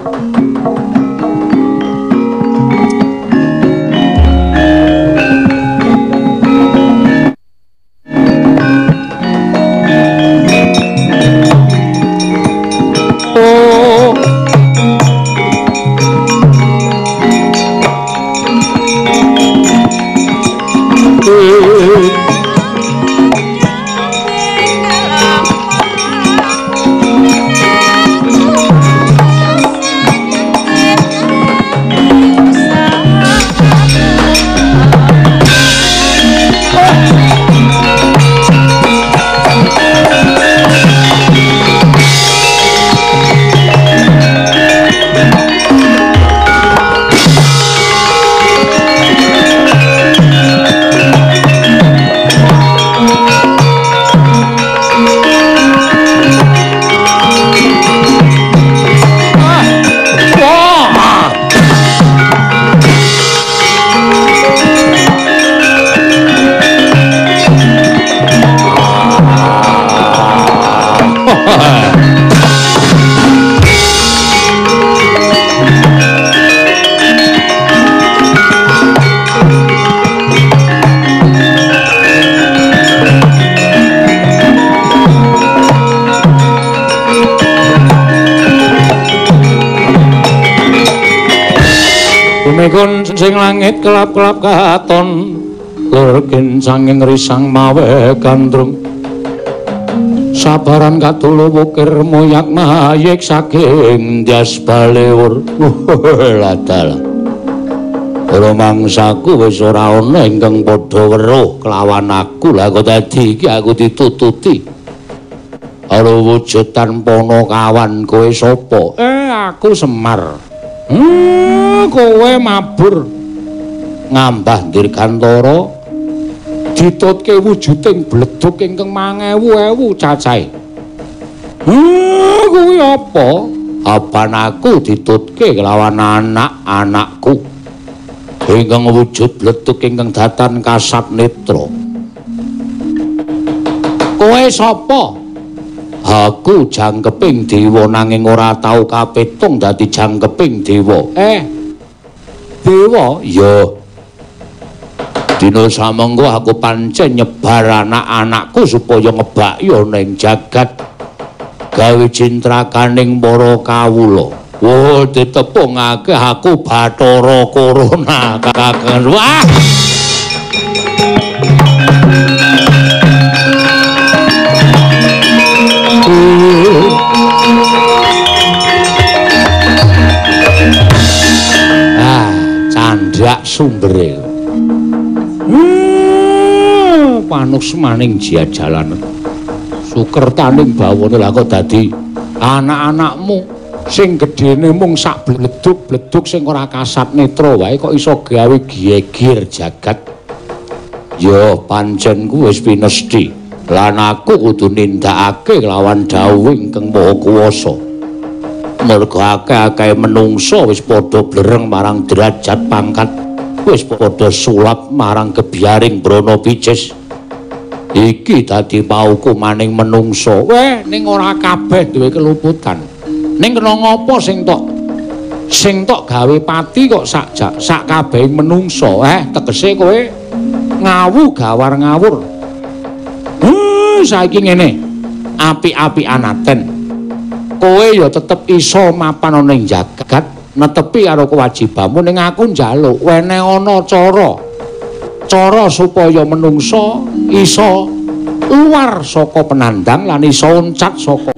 Mekon sing langit kelap-kelap katon lurkin sanging risang mawe gandrung sabaran katulu wukir moyak mayik saking ndas balewur ladal ora mangsaku wis ora ana ingkang padha weruh kelawan aku lha kok dadi iki aku ditututi karo wujud tanpa ana kawan kowe sapa aku Semar kowe mabur ngambah Dirgantara ditutke wujuding bledug ingkang 1000 cacahe kuwi apa apan aku ditutke kelawan anak-anakku ingkang wujud bledug ingkang datan kasat netra kowe sapa aku jangkeping dewa nanging ora tau kapetung dadi jangkeping dewa dewa ya dina samengko aku pancen nyebar anak-anakku supaya ngebakya ning jagat gawe cintrakaning para kawula ditepungake aku Bathara Corona kakang wah candhak sumbere panus maning jajalan sukertaning bawana lha kok dadi anak-anakmu sing gedene mung sak bledug-bledug sing ora kasat netra wae kok iso gawe geger jagat ya pancen ku wis pinesti lan aku kudu nindakake lawan dawuh ingkang maha kuwasa merga akeh-akeh menungso wis padha blereng marang derajat pangkat wis padha sulap marang kebiaring brana picis iki dadi pauku maning menungso ning ora kabeh duwe keluputan ning kena ngopo sing tok gawe pati kok sak kabeh menungso tegese kowe ngawu gawar ngawur saiki ngene apik-apikan aten kowe ya tetep iso mapan ana ing jagat netepi karo kewajibanmu ning aku njaluk wene ana cara supaya menungso iso luar saka penandang lan iso uncat saka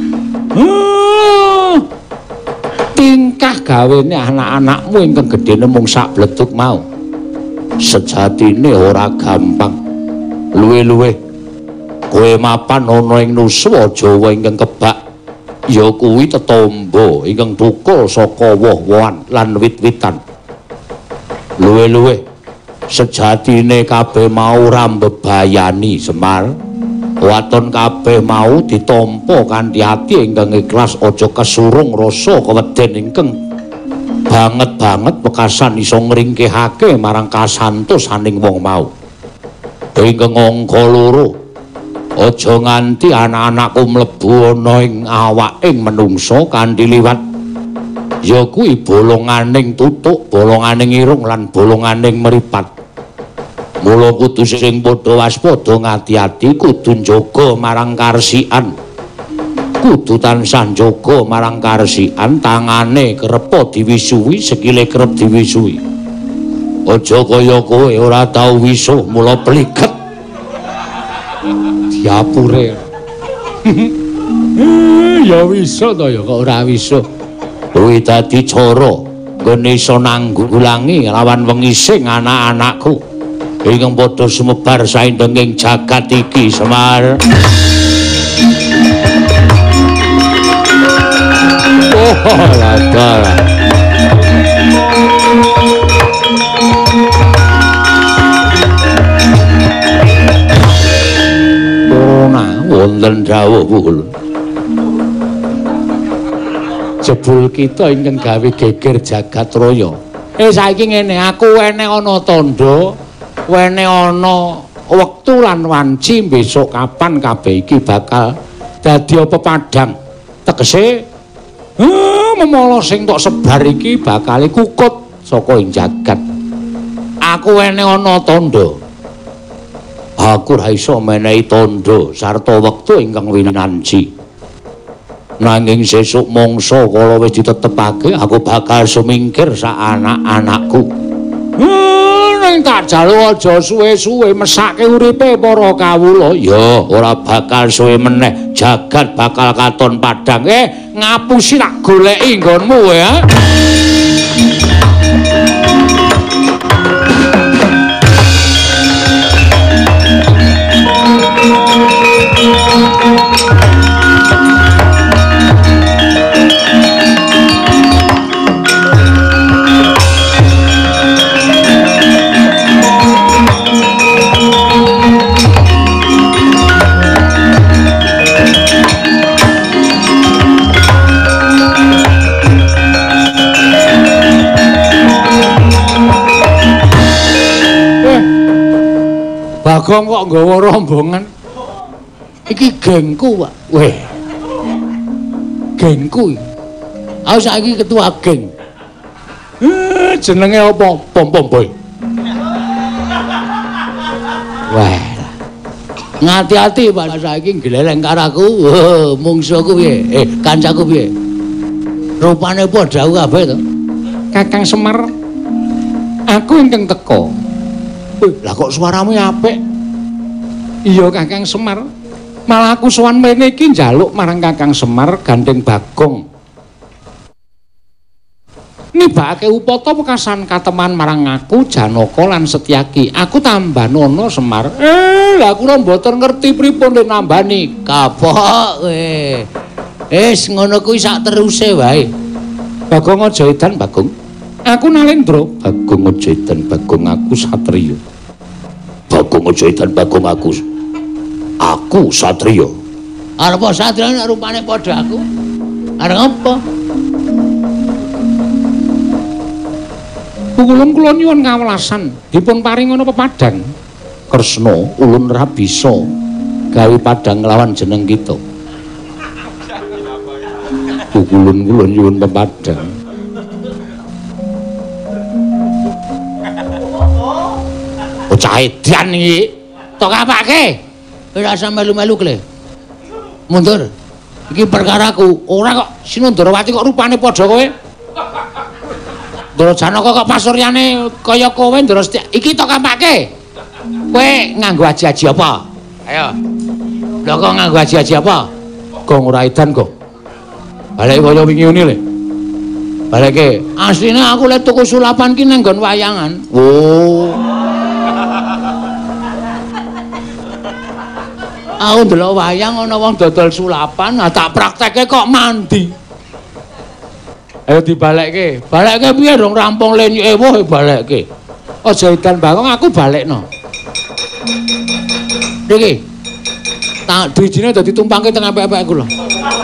tingkah gawene anak-anakmu ingkang gedene mung sak bledug mau sejatine ora gampang luwe-luwe kowe gawe mapan ana ing nuswa Jawa ingkang kebak ya kuwi tetombo ingkang thukul saka woh-wohan lan wit-witan. Luwe-luwe sejatine kabeh mau ora mbebayani Semar. Waton kabeh mau ditampa kanthi ati ingkang ikhlas aja kesurung rasa keweden ingkang banget-banget wekasan iso ngringkehake marang kasantosaning wong mau. Ingkang angka loro aja nganti anak-anakku mlebu ana ing awaking menungsa kanthi liwat ya kuwi bolonganing tutuk, bolonganing irung lan bolonganing mripat. Mula kudu sing padha waspada ngati-ati, kudu njaga marang karsikan. Kudu tansah njaga marang karsikan, tangane kerep diwisuhi, sikile kerep diwisuhi. Aja kaya kowe ora tau wisuh mula pliget. Diapure. Ya wisuh to ya kok ora wisuh. Kuwi dadi cara ngene iso nanggulangi lawan wengising anak-anakku. Ingkang padha sumebar saindenging jagat iki Semar. Oh, ladal. Corona wonten dawuh wul. Jebul kita ingkang gawe geger jagat raya. Saiki ngene, aku enek ana tandha wene ana wektu lan wanci besok kapan kabeh iki bakal dadi apa padhang. Tegese memala sing tok sebar iki bakal kukut saka ing jagat. Aku wene ana tandha. Aku ra iso menehi tandha sarta wektu ingkang winanci. Nanging sesuk mangsa kala wis ditetepake aku bakal sumingkir sak anak-anakku. Ning tak jaluk aja suwe-suwe mesake uripe para kawula. Ya, ora bakal suwe meneh. Jagat bakal katon padhang. Ngapusi tak goleki nggonmu ya. Bagong kok nggawa rombongan. Iki gengku, Pak. Weh. Gengku. Aku saiki ketua geng. Jenenge apa? Pom-pom boy. Wah. Ngati-ati Pak saiki gleleng karo aku. Mungsuhku piye? Kancaku piye? Rupane padha kabeh to. Kakang Semar. Aku ingkang teka. Lah kok suaramu apik? Iya Kakang Semar. Malah aku sowan mrene iki njaluk marang Kakang Semar gandeng Bagong. Nibake upata pekasan kateman marang aku Janaka lan Setyaki. Aku tambah nono Semar. Lah kula mboten ngerti pripun nek nambani. Kapok kowe. Ngono kuwi sak teruse wae. Bagong aja edan Bagong. Aku Nalendra. Bagong aja edan Bagong aku satriya. Bagong aja edan Bagong aku satriya. Arep satriya nek rupane padha aku. Arep apa? Pukulun kula nyuwun kawelasan dipun paring ana pepadang. Kresna ulun ra bisa gawe padang nglawan jeneng kita. Pukulun kula nyuwun pepadang. Bocah edan iki tok apake? Ora usah melu-melu kle. Mundur. Iki perkaraku. Ora kok Sinundrawati kok rupane padha kowe. Ndara Janaka kok pasuryane kaya kowe Ndara Setyaki. Iki tok apake? Kowe nganggo aji-aji apa? Ayo. Lha kok nganggo aji-aji apa? Gong ora edan kok. Balik kaya wingi ngene le. Balike. Asline aku lek tuku sulapan ki nang nggon wayangan. Oh. Aku ndelok wayang ana wong dodol sulapan, tak praktekke kok mandi. Ayo dibalekke. Balekke piye dong rampung lenyuke woh balekke. Aja edan bangong aku balekno. Iki. Tak dijine dadi tumpangke teng apik-apikku lho.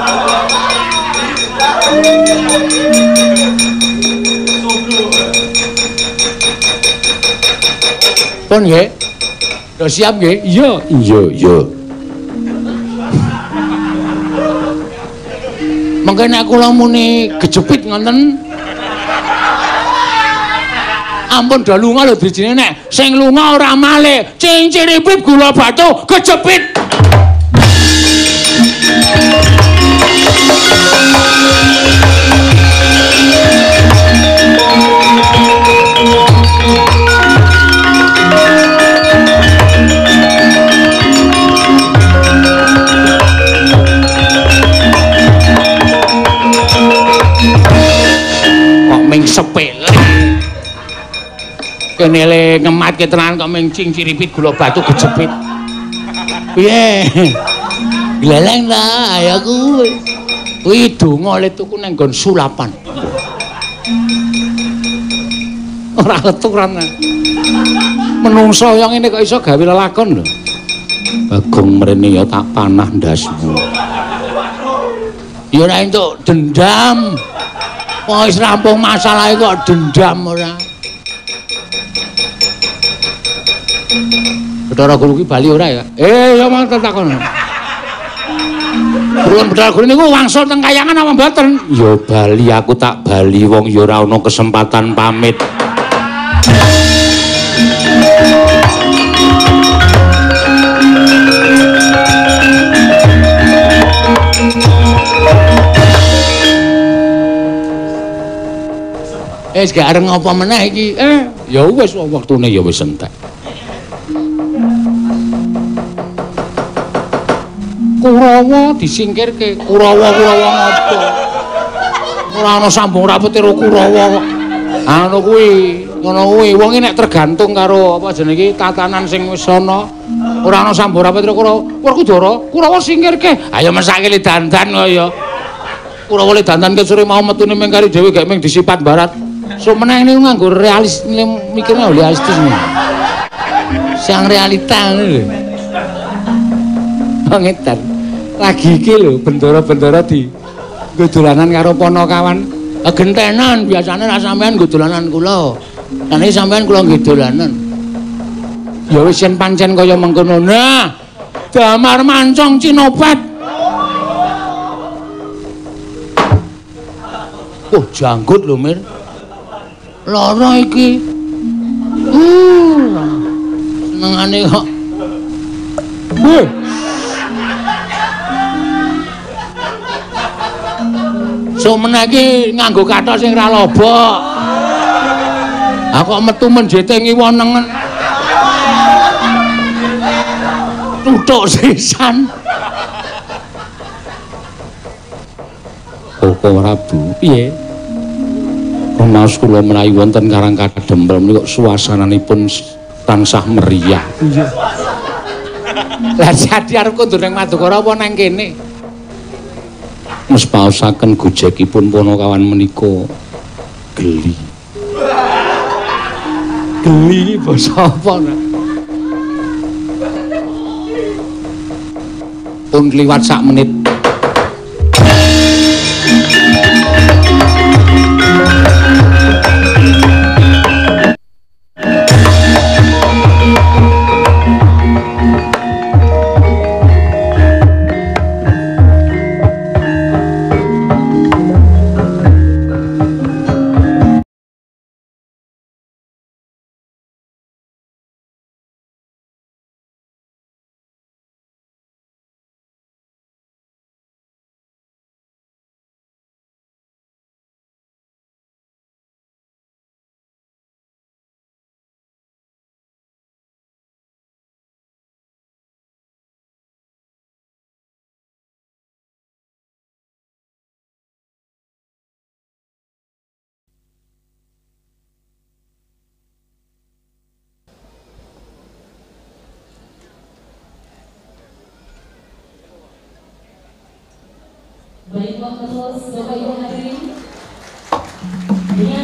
Pun nggih. Udah siap nggih? Iya. Iya. Mengke nek kula muni gejepit ngoten. Ampun do lunga lho drijine nek sing lunga ora malih. Cinciripit gula batu gejepit. Ming sepele kene le ngematke tenan kok ming cinciripit gula batu gejepit piye gleleng ta ya kuwi donga le tuku nang nggon sulapan ora keturan menungso yang ngene kok iso gawe lelakon lho Bagong mrene ya tak panah ndasmu ya ora entuk dendam. Wis rampung masalahe kok dendam ora. Bathara Guru ki bali ora ya? Ya mong takon. Burung Bathara Guru niku wangsul teng kayangan apa mboten? Ya bali aku tak bali wong ya ora ana kesempatan pamit. Wis gak areng apa meneh iki. Ya wis wektune ya wis entek. Kurawa disingkirke. Kurawa ngopo? Ora ana sambung rapet karo Kurawa kok. Ngono kuwi. Wong iki nek tergantung karo apa jenenge iki tatanan sing wis ana. Ora ana sambung rapet karo Kurawa. Werkudara, Kurawa singkirke. Ayo mesake le dandan kok ya. Kurawa le dandan ke sore mau metune ming kari dhewe gak ming disipat barat. So meneng niku nganggo realis mikirnya realistis nih. Sang realita ngono lho. Ngetan. Lagi iki lho bendara-bendara di nggo dolanan karo ponokawan. Gentenan biasane ra sampean nggo dolanan kula. Lan iki sampean kula nggih dolanan. Ya wis yen pancen kaya mengkono. Nah, damar mancong Cinopat. Oh, janggut lho, Mir. Lara iki. Senengane kok. So meneh iki nganggo kathok sing ra lobok. Kok metu menjete ngiwonengen. Tutuk sisan. Koko Prabu, piye? Rumaos kula menawi wonten Karang Kadempel menika suasananipun tansah meriah. Iya. Lah jati arep kondur ning Madukara apa nang kene? Mespaosaken gojekipun ponokawan menika geli. Geli basa apa? Pun liwat sak menit. Baiklah terus Bapak Ibu hadirin dengan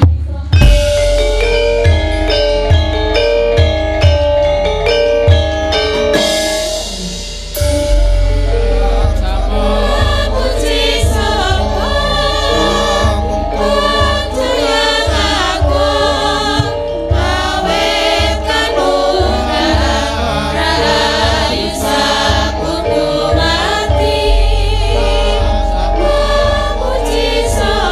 So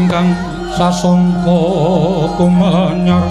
ingkang sasongko kumanyar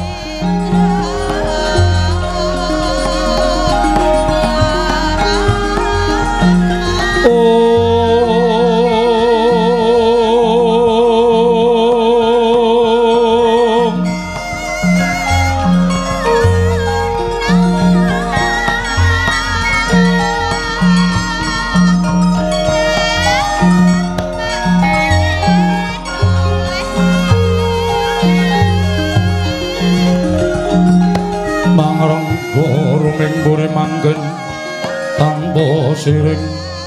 tanpa siring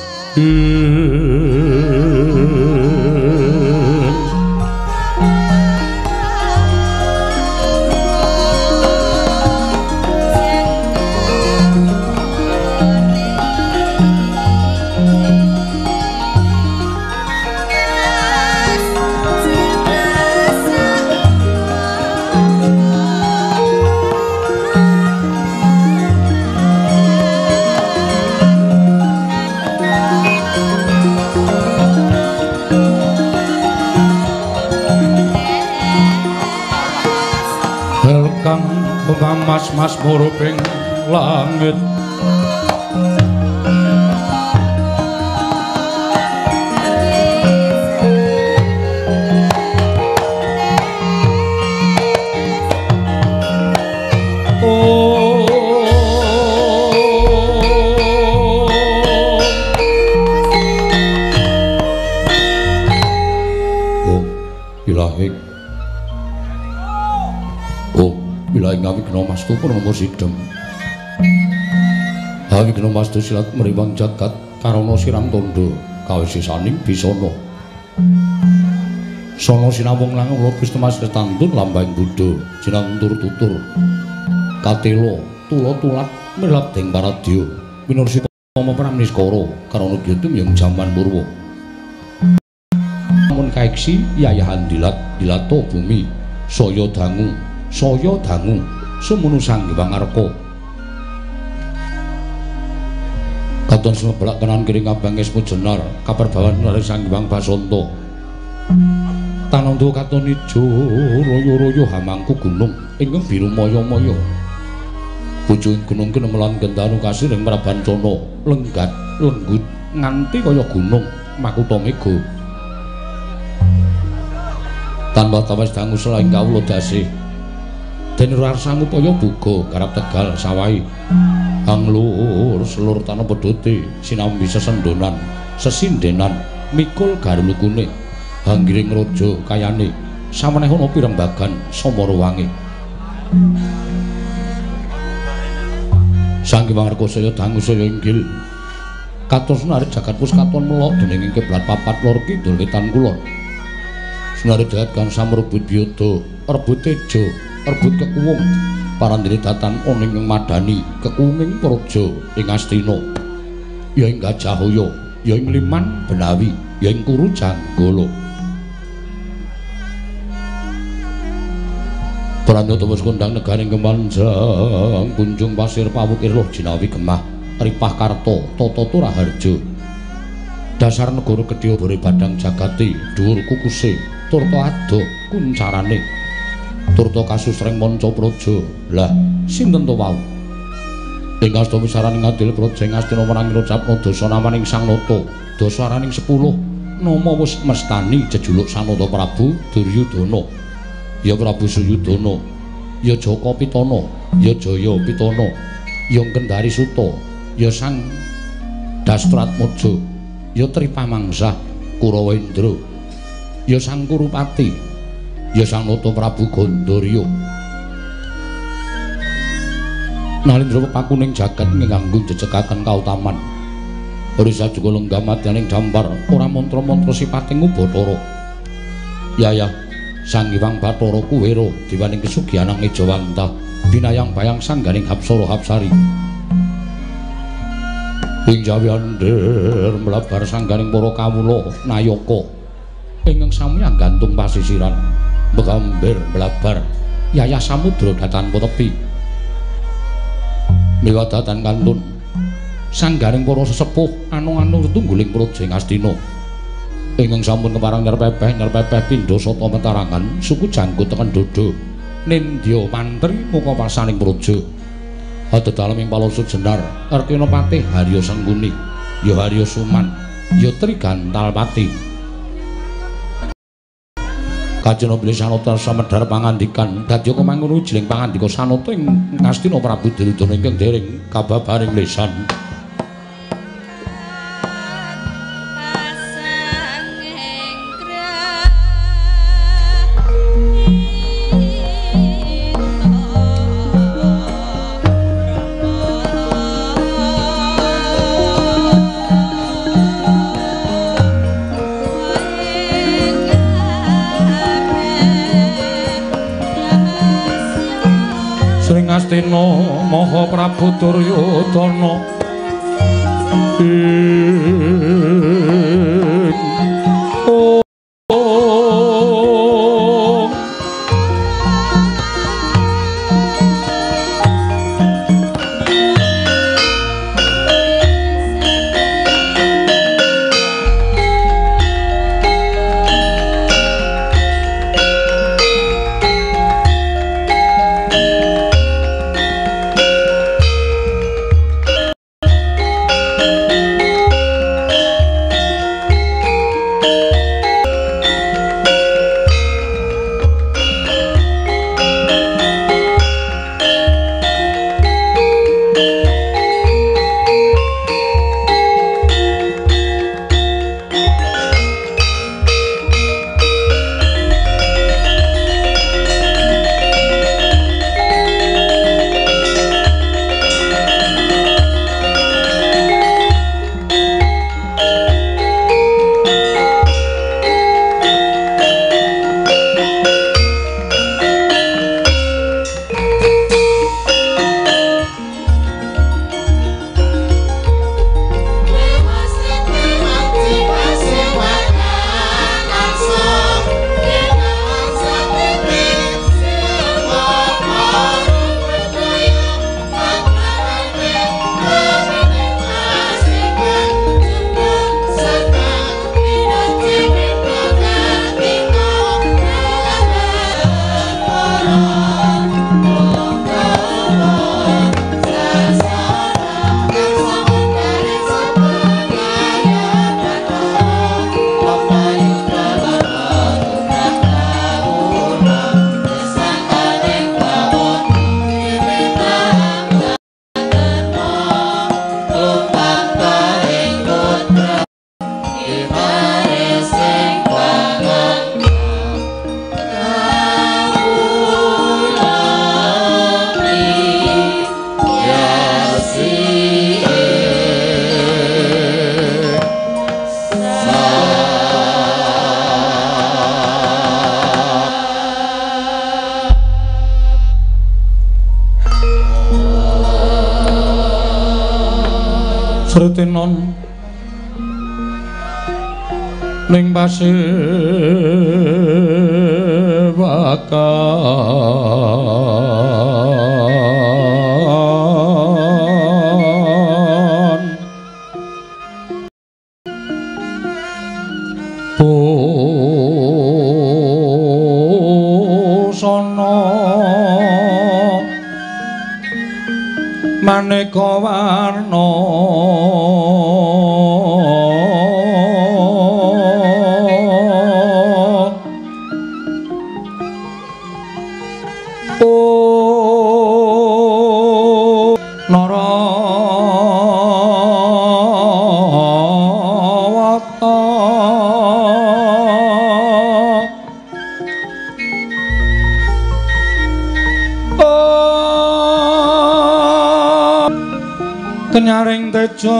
mas muruping langit Mastu Purnomo Sidhem Hawigna Mastu silat meriwang jagat karana sirang tondo kawisisaning bisana Sono sinamung langung lobis temas ketantun lambang Buddha jinantur tutur katelo tula tulat milap deng paradya minursi pama pramniskara karana gyutum yang jaman purwa namun kaeksi yayahan dilato bumi saya dangu sumunu Sanghyang Arka katon sumebelak kanan kiri ngabang esmu jenar kaperbawan lare Sanghyang Basanta tananda katon ijo royo-royo hamangku gunung ingkang biru maya-maya pucuking gunung kinemelan gendanu kasiring Prabancana lenggat lenggut nganti kaya gunung makutha mega tanpa tawes dangu selaing kawula dasih den rasangu paya buga karep tegal sawahi hanglur selur tanah pedote sinambi sesendonan sesindenan mikul garulukune hanggiring raja kayane samaneh ana pirembagan samara wangi Sanghyang Arka saya dangu saya inggil katon sunare jagat pus katon melok dening kiblat papat lor kidul wetan kulon sunare jagat kan samrebut biyada rebut tejo rebut kekuwung parandene datan ana ing madani kekuwunging praja ing Astina ya ing Gajahaya ya ing Liman Benawi ya ing Kuru Janggala Pranyata wis kondang negaring Kemanjang kunjung pasir pawukir loh jinawi gemah ripah karta tata turaharja dasar negara gedhe bore badang jagati dhuwur kukuse turta ado kuncarane turta kasusreng manca praja lah sinten to wau ing asta wisaraning adil praja ing Astina menangi rocapna dasa namaning Sang Nata dasa araning 10 nama wis mestani jejuluk Sanata Prabu Duryudana ya Prabu Suyudana ya Jaka Pitana ya Jaya Pitana ya Kendari Suta ya Sang Dastratmaja ya Tripamangsah Kurawendra ya Sang Kurupati ya Sang Nata Prabu Gandharya Nalindra pepakuning jagat nganggung jejekaken kautaman Risa juga lenggah madyaning dampar ora mantra-mantra sipating Bathara ya Sanghyang Bathara Kuwera diwaning kesugihan nang Ejawanta binayang bayang sangganing Hapsara Hapsari ing jawiander mlabar sangganing para kawula nayaka ingkang samyang gantung pasisiran mbegambir mlabar yayah samudra tanpa tepi miwadatan kantun sanggaring para sesepuh anu-anu tungguling praja ing Astina ingkang sampun keparang nyerpepeh pindha sata metarangan suku jangkut tekan dodo nindya mantri muka pasaning praja adedalem ing palusut jenar Arkena Patih Harya Sengkuni ya Harya Suman ya Trigantalpati Kajana bilih sanata samedhar pangandikan dadya kemangun ujiling pangandika sanata ing Ngastina Prabu Duryudana ingkang dereng kababaring lesan Ngastina Maha Prabu Duryudana Sretinon ning pasewakan busana maneka warna kenyaring tejo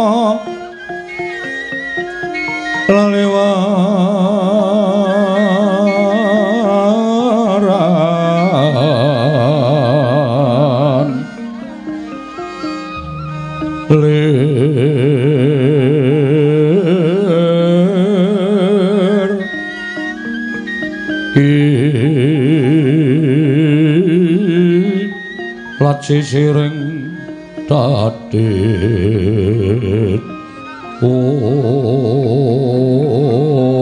lelewaran lir laci siring dadit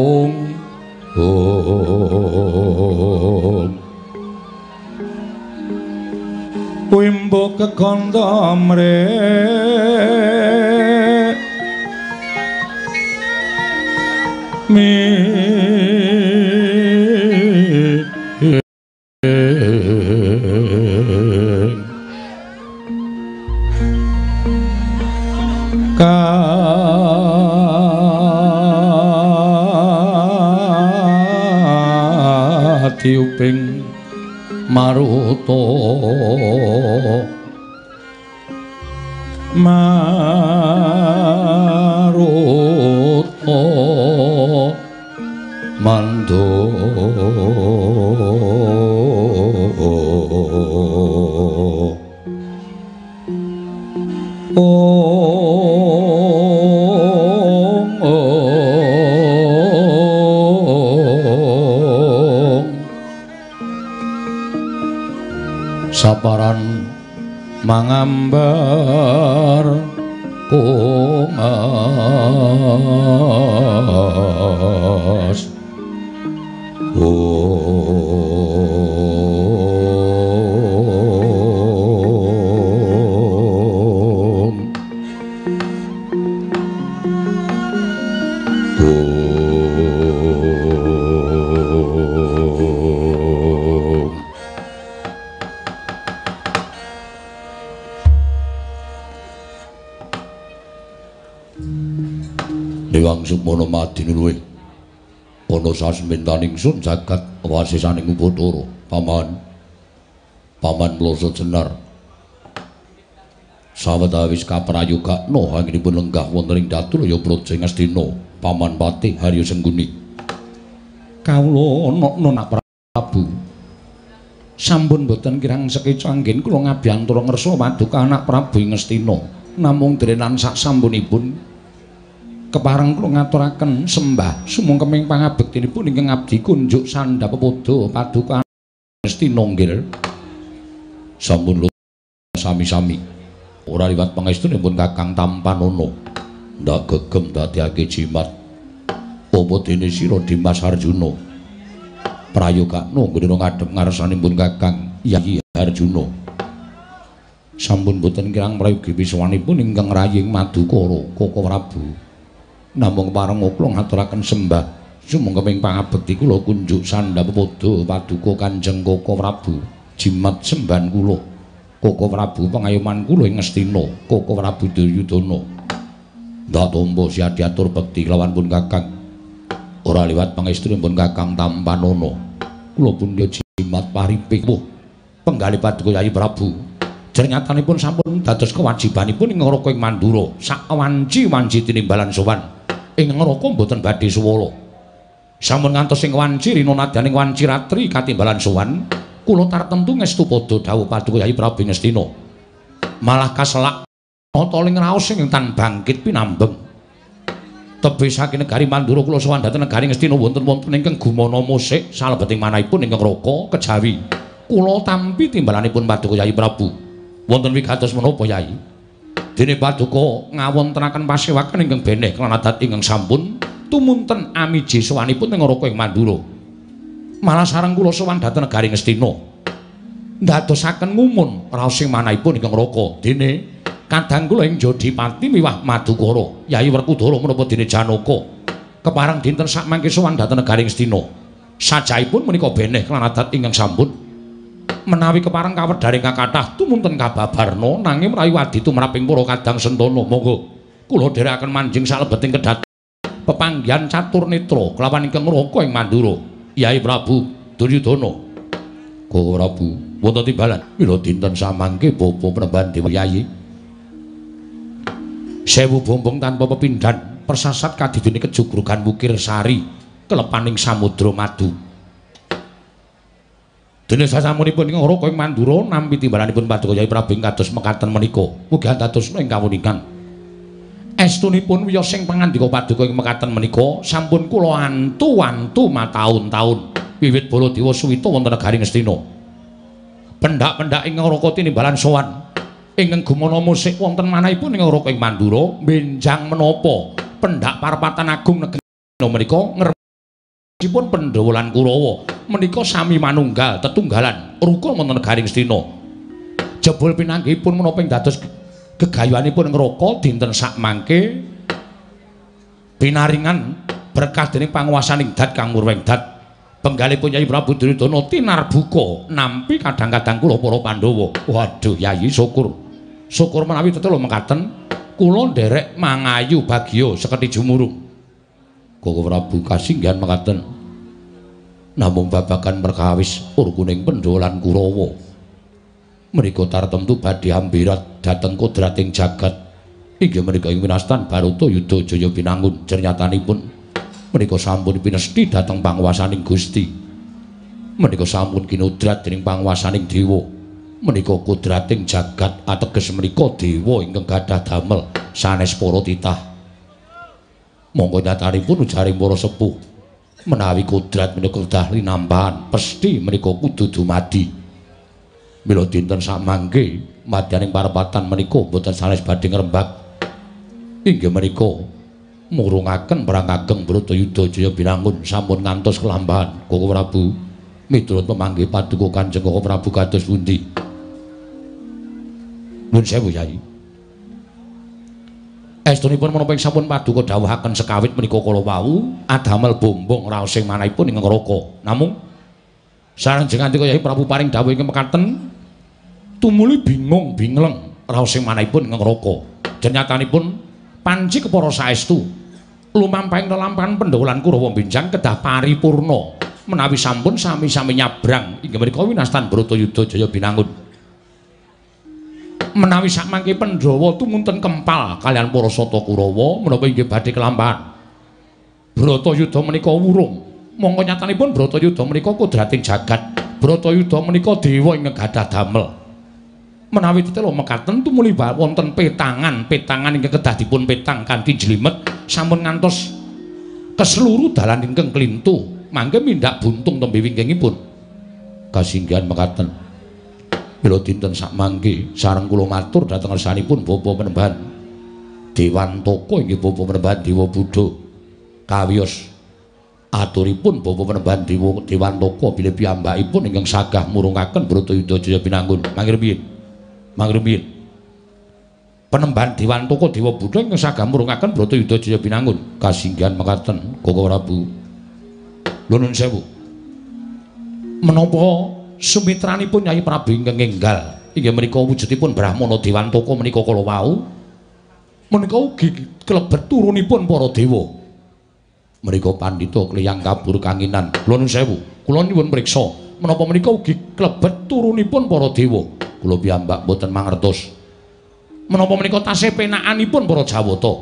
Wimbo kekanda mrek tiuping maruta mando saparan mangambar kongas Dewa Sukmana Madina luwih ana sasmintaning sun jagat wasisaning Bathara paman Mlasa Jenar sawetawis kaprayogakna anggenipun lenggah wonten ing Daturaya Praja Ngastina paman Patih Harya Sengguni kawula ana Prabu sampun boten kirang sekeca anggen kula ngabiyantura ngersa paduka anak Prabu Ngastina namung drenan sak sampunipun kepareng kula ngaturaken sembah sumangkeming pangabektinipun ingkang abdi kunjuk sandhapada paduka Ngastina nggih sampun sami-sami ora liwat pangestunipun Kakang Tampanana ndak gegem dadekake jimat apa dene sira Dimas Arjuna prayogakna nggone ngadhep ngarsanipun Kakang Yayi Arjuna sampun boten kirang prayogi wiswanipun ingkang raying Madukara Koko Prabu namung pareng kula ngaturaken sembah sumangkeming pangabekti kula kunjuk sandhapada paduka Kanjeng Koko Prabu jimat sembahan kula Koko Prabu pangayoman kula ing Ngastina Koko Prabu Duryudana ndak tampa siadiatur bekti kelawan pun Kakang ora liwat pangestunipun Kakang Tampanana kula punika jimat paripik penggalih paduka Yayi Prabu jernyatanipun sampun dados kewajibanipun ing ngraka ing Mandura sak wanci-wanci tinimbalan sowan ing ngraka mboten badhe suwala sampun ngantos ing wanci rina nadyaning wanci ratri katimbalan sowan kula tartemtu ngestu padha dawuh paduka Yayi Prabu Ngastina malah kaselak nata ling raos sing tan bangkit pinambeng tebih saking negari Mandura kula sowan dhateng negari Ngastina wonten-wonten ingkang gumana musik salebeting manahipun ingkang ngraka kejawi kula tampi timbalanipun paduka Yayi Prabu wonten wigatos menapa Yayi dene paduka ngawontenaken pasewakan ingkang beneh kelan adat ingkang sampun tumunten amiji sowanipun ing ngraka ing Mandura malah sareng kula sowan dhateng negari Ngastina ndadosaken ngumun raos sing manahipun ingkang ngraka dene kadang kula ing Jodipati miwah Madukara Yayi Werkudara menapa dene Janaka kepareng dinten sak mangke sowan dhateng negari Ngastina sajaipun menika beneh kelan adat ingkang sampun menawi kepareng kawedaring kathah tumunten kababarna nanging mrayu adi tumraping para kadang sentana monggo kula dherekaken manjing salebeting kedhat pepanggihan catur netra kelawan ingkang ngraka ing Mandura Yayi Prabu Duryudana Koko Prabu wonten timbalan mila dinten samangke bapa penemban Dewa Yayi sewu bombong tanpa pepindhan persasat kadidene kejugrugan Wukir Sari kelepaning Samudra Madu dene sasamunipun ing ngraka ing Mandura nampi timbalanipun paduka Yayi Prabu kados mekaten menika mugi dados ing kawuningan estunipun wiyos sing pangandika paduka ing mekaten menika sampun kula antu-antu mataun-taun wiwit Baladewa Suwita wonten negari Ngastina pendak-pendak ing ngraka tinimbalan sowan ingkang gumana musik wonten manahipun ing ngraka ing Mandura benjang menapa pendak parpatan agung negeri menika Sipun Pandhawa lan Kurawa menika sami manunggal tetunggalan rukun wonten negaring Astina. Jebul pinanggihipun menapa ing dados gegayuhanipun ngraka dinten sak mangke pinaringan berkah dening panguwasaning dat Kang Murwengdat penggalipun Yayi Prabu Duryudana tinarbuka nampi kadang-kadang kula para Pandhawa. Waduh Yayi syukur. Syukur menawi tetelo mekaten kula nderek mangayu bagya seketi jumurung. Koko Prabu kasinggihan mekaten. Namung babagan perkawis urkuning Pandhawa lan Kurawa. Menika tartemtu badhe ambirat dhateng kodrating jagat. Inggih menika ing winastan Barata Yudha Jaya Binangun jernyatanipun menika sampun pinesti dhateng panguwasaning Gusti. Menika sampun kinudrat dening panguwasaning dewa. Menika kodrating jagat ateges menika dewa ingkang gadah damel sanes para titah. Monggo nyatanipun ujaring para sepuh menawi kodrat menika kedah linambahan pesthi menika kudu dumadi. Mila dinten samangke madyaning parepatan menika boten sanes badhe ngrembag. Inggih menika murungaken perang ageng Bratayuda Jaya Binangun sampun ngantos kelambahan. Koko Prabu miturut pemanggih paduka Kanjeng Koko Prabu kados pundi? Nuwun sewu Yayi. Estunipun menapa ing sampun paduka dawuhaken sekawit menika kala wau adamel bombong raos sing manahipun ing neraka. Namung sarenjeng andika Yayi Prabu paring dawuh ing mekaten tumuli bingung bingleng raos sing manahipun ing neraka. Jenyatanipun panci kepara saestu lumampahing lelampahan Pandhawa lan Kurawa benjang kedah paripurna menawi sampun sami-sami nyabrang inggih menika winastan Bratayuda Jaya Binangun. Menawi sakmangke Pandhawa tumunten kempal kalian para sata Kurawa menapa inggih badhe kelambahan. Bratayuda menika wurung. Mongko nyatanipun Bratayuda menika kodrating jagat. Bratayuda menika dewa ingkang gadah damel. Menawi tetelo mekaten tumuli wonten petangan ingkang kedah dipun petang kanthi jlimet sampun ngantos keseluruh dalan ingkang klintu. Mangke mindhak buntung tembe winggingipun. Kasinggihan mekaten. Mila dinten sakmangke sareng kula matur dhateng ngersanipun Bapa Penembahan Dewantaka inggih Bapa Penembahan Dewa Buddha kawiyos aturipun Bapa Penembahan Dewantaka bilih piyambakipun ingkang sagah murungaken Bratayuda Jaya Binangun. Mangke rumiyin Penembahan Dewantaka Dewa Buddha ingkang sagah murungaken Bratayuda Jaya Binangun. Kasinggihan mekaten Koko Prabu. Nuwun sewu. Menapa sumitranipun Yayi Prabu ingkang enggal inggih menika wujudipun Brahmana Dewantaka menika kala wau menika ugi klebet turunipun para dewa menika pandhita kliyang kabur kanginan. Kula nuwun sewu kula nyuwun priksa menapa menika ugi klebet turunipun para dewa. Kula piyambak boten mangertos menapa menika tasih penakanipun para Jawata,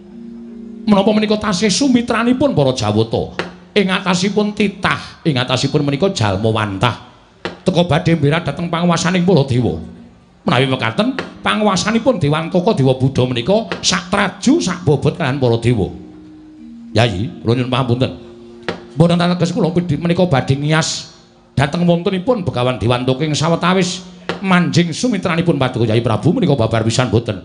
menapa menika tasih sumitranipun para Jawata ing atasipun titah, ing atasipun menika jalma wantah teka badhe mbirat dhateng panguwasaning para dewa. Menawi mekaten panguwasanipun Dewantaka Dewa Buddha menika sak traju sak bobot kaliyan para dewa. Yayi, kula nyuwun pangapunten. Mboten ateges kula menika badhe ngias dhateng wontenipun Begawan Dewantaka ing sawetawis manjing sumitranipun paduka Yayi Prabu menika babar pisan boten.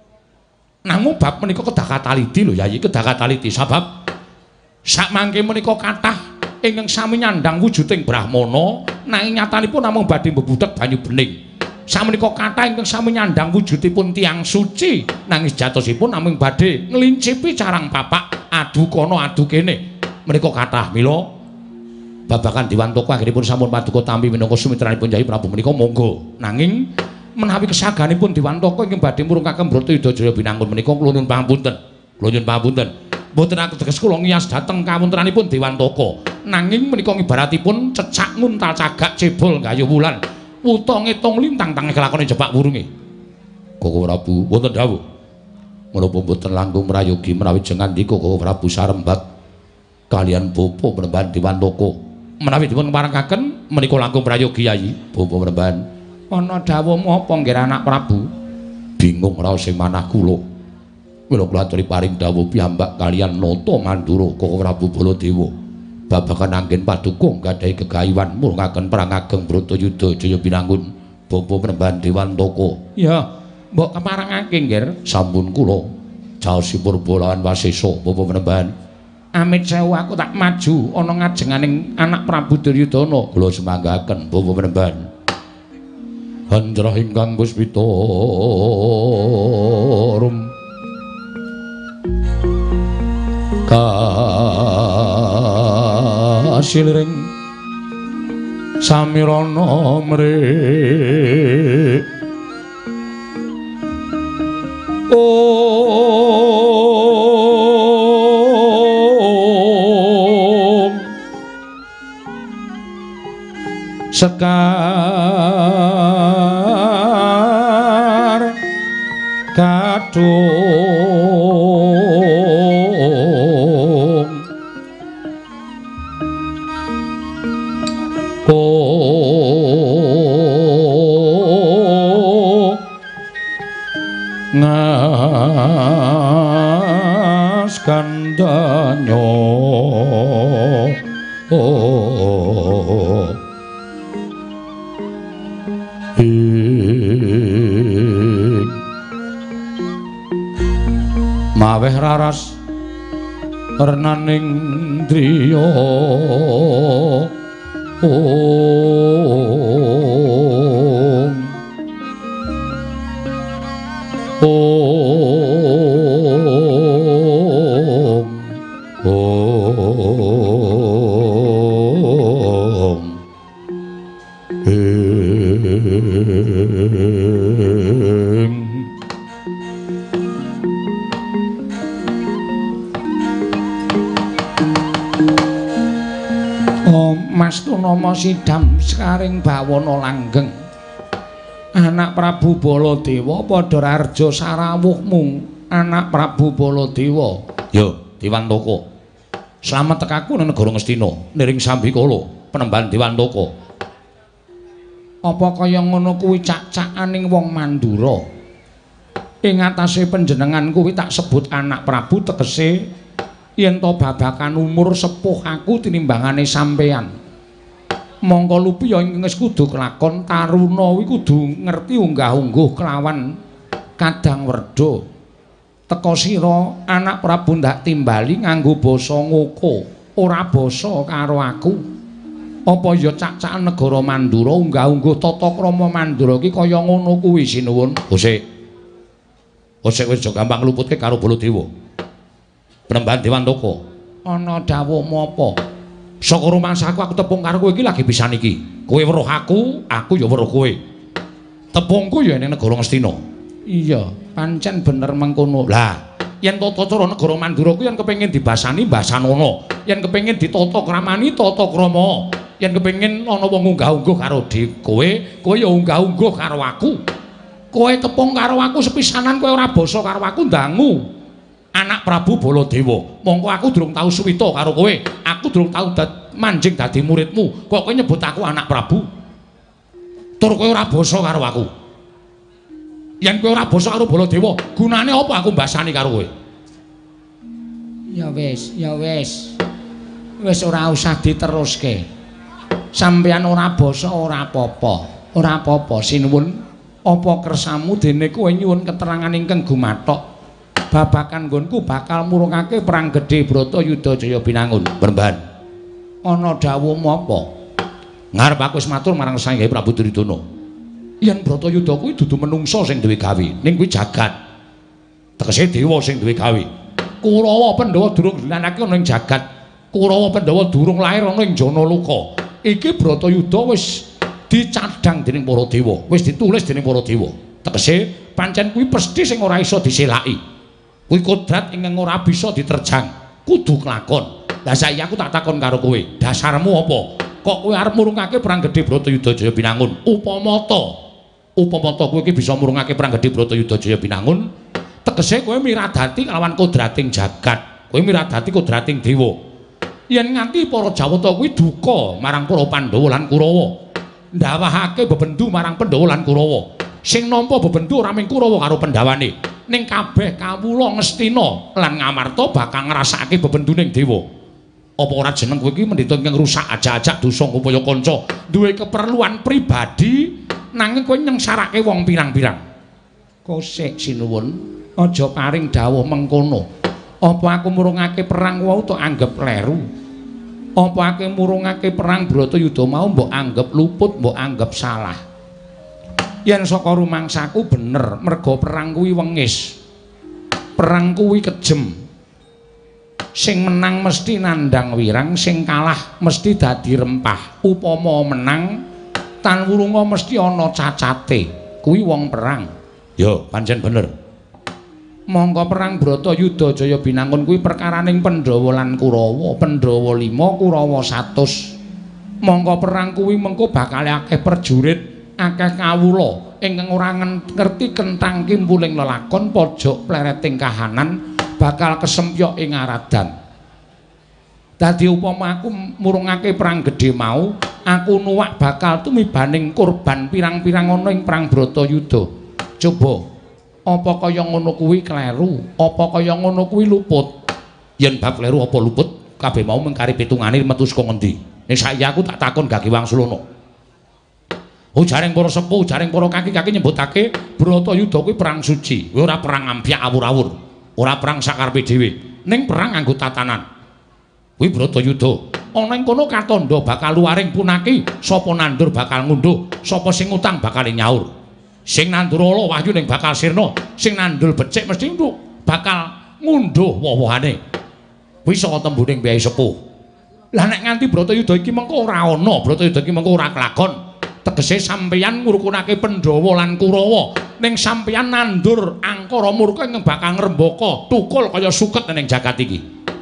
Namung bab menika kedah kataliti lho Yayi, kedah kataliti sabab sakmangke menika kathah ingkang sami nyandang wujuding Brahmana nanging nyatanipun namung badhe mbebudhek banyu bening. Samenika kathah ingkang sami nyandang wujudipun tiyang suci nanging jatosipun namung badhe nglincipi carang papak adu kono adu kene. Menika kathah mila babagan Dewantaka akhiripun sampun paduka tampi minangka sumitranipun Yayi Prabu menika monggo. Nanging menawi kesaganipun Dewantaka ingkang badhe murungaken Bratayuda Jaya Binangun menika kula nyuwun pangapunten. Kula nyuwun pangapunten. Mboten ateges kula ngiyas dhateng kawontenanipun Dewantaka. Nanging menika ngibaratipun cecak nguntal cagak cebol gayuh wulan wuta ngitung lintang tangih kelakone jebak wurunge. Koko Prabu wonten dawuh menapa mboten langkung mrayogi menawi jengandika Koko Prabu sarembat kalian Bapa Penembahan Dewantaka menawi dipun parengaken menika langkung prayogi Yayi. Bapa Penembahan ana dawuh apa nggih anak Prabu? Bingung raos sing manah kula. Mila kula aturi paring dawuh piyambak kaliyan nata Mandura Koko Prabu Baladewa. Babagan anggen paduka gadhahi gegayuhan murungaken perang ageng Bratayuda Jaya Binangun. Bapa Penembahan Dewantaka. Ya, mbok keparengake nggih. Sampun kula caosipun Balawan Wasesa Bapa Penembahan. Amit sewu aku tak maju ana ngajenganing anak Prabu Duryudana. Kula semanggaken Bapak Penemban. Hanjrah ingkang puspita rum kasiliring samirana mrik sekar kadung ngas kandanya maweh raras renaning driya Mastunama sidam sekaring bawana langgeng anak Prabu Baladewa padha raja sarawuhmu anak Prabu Baladewa. Yo Dewantaka slamet tekaku nang negara Ngastina niring Sambikala Penemban Dewantaka. Apa kaya ngono kuwi cak-cakaning wong Mandura? Ing atase panjenengan kuwi tak sebut anak Prabu tegese yen to babakan umur sepuh aku tinimbangane sampeyan. Mongko lupi ya wis kudu kelakon taruna kuwi kudu ngerti unggah-ungguh kelawan kadang werda. Teka sira anak Prabu ndak timbali nganggo basa ngoko, ora basa karo aku. Apa ya cak-cakan negara Mandura unggah-ungguh tata krama Mandura iki kaya ngono kuwi sinuwun. Osik wis aja gampang luputke karo Baladewa. Penemban Dewantaka. Ana dawuhmu apa? Saka rumangsaku aku tepung karo kowe iki lagi pisan iki. Kowe weruh aku ya weruh kowe. Tepungku ya ning negara Ngastina. Iya, pancen bener mengkono. Lah, yen tata cara negara Mandura ku yen kepengin dibasani basanono, yen kepengin ditata kramani tata krama, yen kepengin ana wong unggah-ungguh karo kowe ya unggah-ungguh karo aku. Kowe tepung karo aku sepisanan kowe ora basa karo aku ndangu. Anak Prabu Baladewa, mongko aku durung tau suwita karo kowe. Aku durung tau manjing dadi muridmu. Kok kowe nyebut aku anak Prabu? Tur kowe ora basa karo aku. Yen kowe ora basa karo Baladewa, gunane apa aku mbasani karo kowe? Ya wis, ya wis. Wis ora usah diteruske. Sampeyan ora basa ora apa-apa. Ora apa-apa, sinuwun. Apa kersamu dene kowe nyuwun keterangan ingkang gumathok? Babakan nggonku bakal murungake perang gedhe Bratayuda Jaya Binangun. Penemban. Ana dawuhmu apa? Ngarep aku wis matur marang Sang Hyang Prabu Duryudana. Yen Bratayuda kuwi dudu menungsa sing duwe gawe, ning kuwi jagat. Tegese dewa sing duwe gawe. Kurawa Pandhawa durung dilanake ana ing jagat. Kurawa Pandhawa durung lair ana ing Janaloka. Iki Bratayuda wis dicadhang dening para dewa, wis ditulis dening para dewa. Tegese pancen kuwi pesthi sing ora iso diselaki. Kuwi kodrat ingkang ora bisa diterjang, kudu kelakon. Lah saiki aku tak takon karo kowe, dasarmu apa? Kok kowe arep murungake perang gedhe Bratayuda Jaya Binangun? Upamata kowe iki bisa murungake perang gedhe Bratayuda Jaya Binangun, tegese kowe miradati lawan kodrating jagat, kowe miradati kodrating dewa. Yen nganti para Jawata kuwi duka marang para Pandhawa lan Kurawa, ndawahake bebendu marang Pandhawa lan Kurawa. Sing nampa bebendu ora mung Kurawa karo Pandhawane. Ning kabeh kawula Ngastina lan Ngamarta bakal ngrasakake bebenduning dewa. Apa ora jeneng kowe iki mendhita ingkang rusak ajak-ajak dosa upaya kanca, duwe keperluan pribadi nanging kowe nyengsarake wong pirang-pirang. Kosek sinuwun, aja paring dawuh mengkono. Apa aku murungake perang wau to anggap kleru? Apa aku murungake perang Bratayuda mau mbok anggap luput, mbok anggap salah? Yen saka rumangsaku bener, merga perang kuwi wengis. Perang kuwi kejem. Sing menang mesti nandhang wirang, sing kalah mesti dadi rempah. Upama menang tan wurunga mesti ana cacate. Kuwi wong perang. Ya, pancen bener. Mongko perang Bratayuda Jaya Binangun kuwi perkaraning Pandhawa lan Kurawa, Pandhawa 5, Kurawa 100. Mongko perang kuwi mengko bakal akeh prajurit, akeh kawula ingkang ora ngerti kentang kimpuling lelakon pojok plereting kahanan bakal kesempyok ing aradan. Dadi upama aku murungake perang gedhe mau, aku nuwak bakal tumibaning korban pirang-pirang ana ing perang Bratayuda. Coba apa kaya ngono kuwi kleru, apa kaya ngono kuwi luput? Yen bab kleru apa luput, kabeh mau mengkari pitungane metu saka ngendi? Nek saiki aku tak takon Gage Wangsulana. Jaring para sepuh, jaring para kaki-kaki nyebutake Bratayuda kuwi perang suci, ora perang ambyak awur-awur, ora perang sakarepe dhewe, ning perang nganggo tatanan. Kuwi Bratayuda. Ana ing kono katandha bakal luaring punaki, sapa nandur bakal ngunduh, sapa sing utang bakal nyaur. Sing nandur ala wahyu ning bakal sirna, sing nandul becik mesti bakal ngunduh woh-wohane. Kuwi saka tembuning Kyai Sepuh. Lah nek nganti Bratayuda iki mengko ora ana, Bratayuda iki mengko ora kelakon. Tegese sampeyan ngrukunake Pandhawa lan Kurawa, ning sampeyan nandur angkara murka ing bakal ngrembaka, tukul kaya suket ning jagat iki.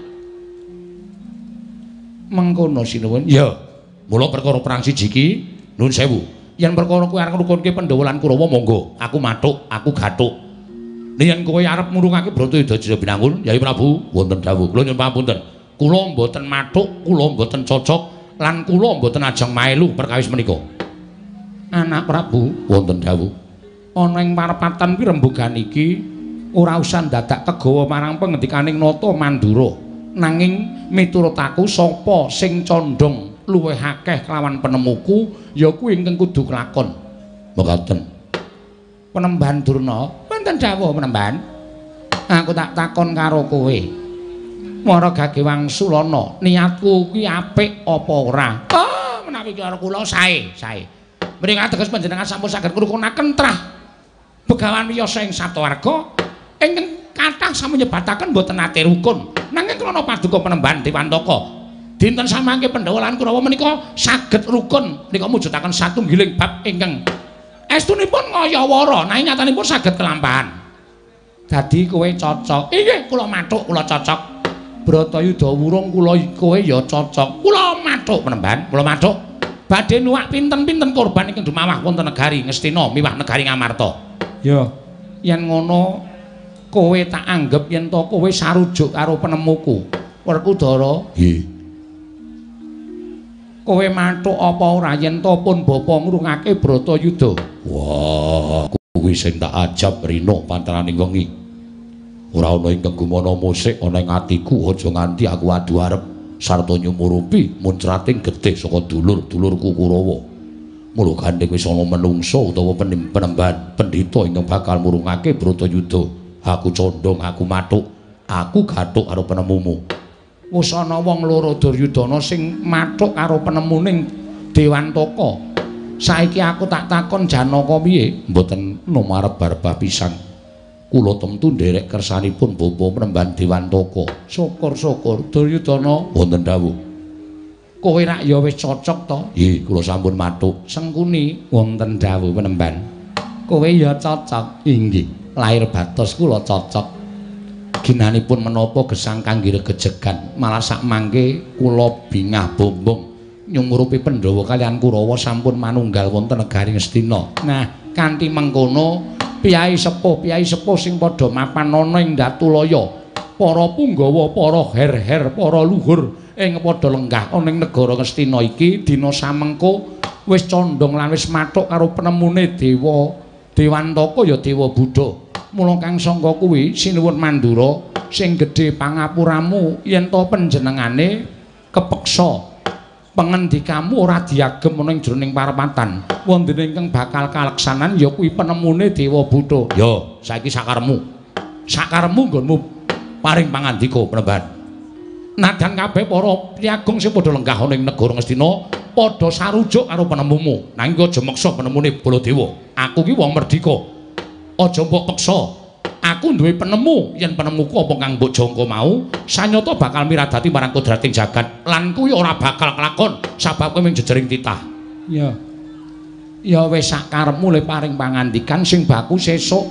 Mengkono sinuwun. Ya, mula perkara perang siji iki nuwun sewu. Yen perkara kowe arep ngrukunke Pandhawa lan Kurawa monggo, aku mathuk, aku gathuk. Yen kowe arep murungake Bratayuda Jaya Binangun, Yai Prabu, wonten dawuh. Kula nyuwun pamunten. Kula mboten mathuk, kula mboten cocok lan kula mboten ajeng maelu perkawis menika. Anak Prabu, wonten dawuh. Ana ing parepatan kuwi rembugan iki ora usah dadak kegawa marang pengendikaning Nata Mandura. Nanging miturut aku sapa sing condong luwih akeh kelawan penemuku ya kuwi ingkang kudu kelakon. Mekaten. Penemban Durna, wonten dawuh penemban. Aku tak takon karo kowe. Mara Gage Wangsulana, niatku kuwi apik apa ora? Oh, menawi karo kula sae, sae. Mriki ateges panjenengan sampun saged ngrukunaken trah Begawan Wiyasa ing Saptawarga ingkang kathah sami nyebataken boten nate rukun. Nanging krana paduka penemban Dewantaka dinten samangke Pandhawa lan Kurawa menika saged rukun nika mujudaken satunggiling bab ingkang estunipun ngayawara nanging nyatanipun saged kelampahan. Dadi kowe cocok. Inggih kula mathuk, kula cocok. Bratayuda wurung kula kowe ya cocok. Kula mathuk penemban, kula mathuk. Badhe nuwak pinten-pinten korban ingkang dumawah wonten negari Ngastina miwah negari Ngamarta. Ya, yen ngono kowe tak anggap yen to kowe sarujuk karo penemuku. Werkudara. Nggih. Kowe mathuk apa ora yen to pun bapa ngrungake Bratayuda? Wah, kuwi sing tak ajab rina pantaraning wengi. Ora ana ingkang gumana musik ana ing atiku, aja nganti aku adu arep sarta nyumurupi muncrating getih saka dulur-dulurku Kurawa. Mula gandeng wis ana menungso utawa penemban pendhita ingkang bakal murungake Bratayuda. Aku condong, aku mathuk, aku gathuk karo penemumu. Wis ana wong loro Duryudana sing mathuk karo penemuning Dewantaka. Saiki aku tak takon Janaka piye? Mboten numarep barbah pisang. Kula temtu nderek kersanipun bapa penemban Dewantaka. Syukur-syukur Duryudana wonten dawuh. Kowe rak ya wis cocok to? Nggih, kula sampun mathuk. Sengkuni wonten dawuh penemban. Kowe ya cocok. Inggih, lair batos kula cocok. Ginanipun menapa gesang kangge gejegan, malah sak mangke kula bingah bombong nyumurupi Pandhawa kaliyan Kurawa sampun manunggal wonten negari Ngastina. Nah, kanthi mengkono piyai sepuh sing padha mapan ana ing Datulaya, para punggawa, para her-her, para luhur ing padha lenggah ana ing negara Ngastina iki dina samengko wis condong lan wis mathuk karo penemune Dewantaka ya Dewa Buddha. Mula kang sangka kuwi sinuwun Mandura sing gedhe pangapuramu yen to panjenengane kepeksa pengendikamu ora diagem ana ing jroning parepatan wonten ingkang bakal kaleksanan ya kuwi penemune Dewa Buddha. Ya, saiki sakaremu. Sakaremu nggonmu paring pangandika Penemban. Nadan kabeh para priyagung sing padha lenggah ana ing negara Ngastina padha sarujuk karo penemumu. Nanging aja meksa penemune Baladewa. Aku ki wong merdika. Aja mbok peksa. Aku duwe penemu, yen penemuku apa kang mbok jangka mau, sanyata bakal miradati marang kodrating jagat. Lan kuwi ora bakal kelakon sabab kowe mung jejering titah. Ya. Ya wis sakarepmu le paring pangandikan sing baku sesuk.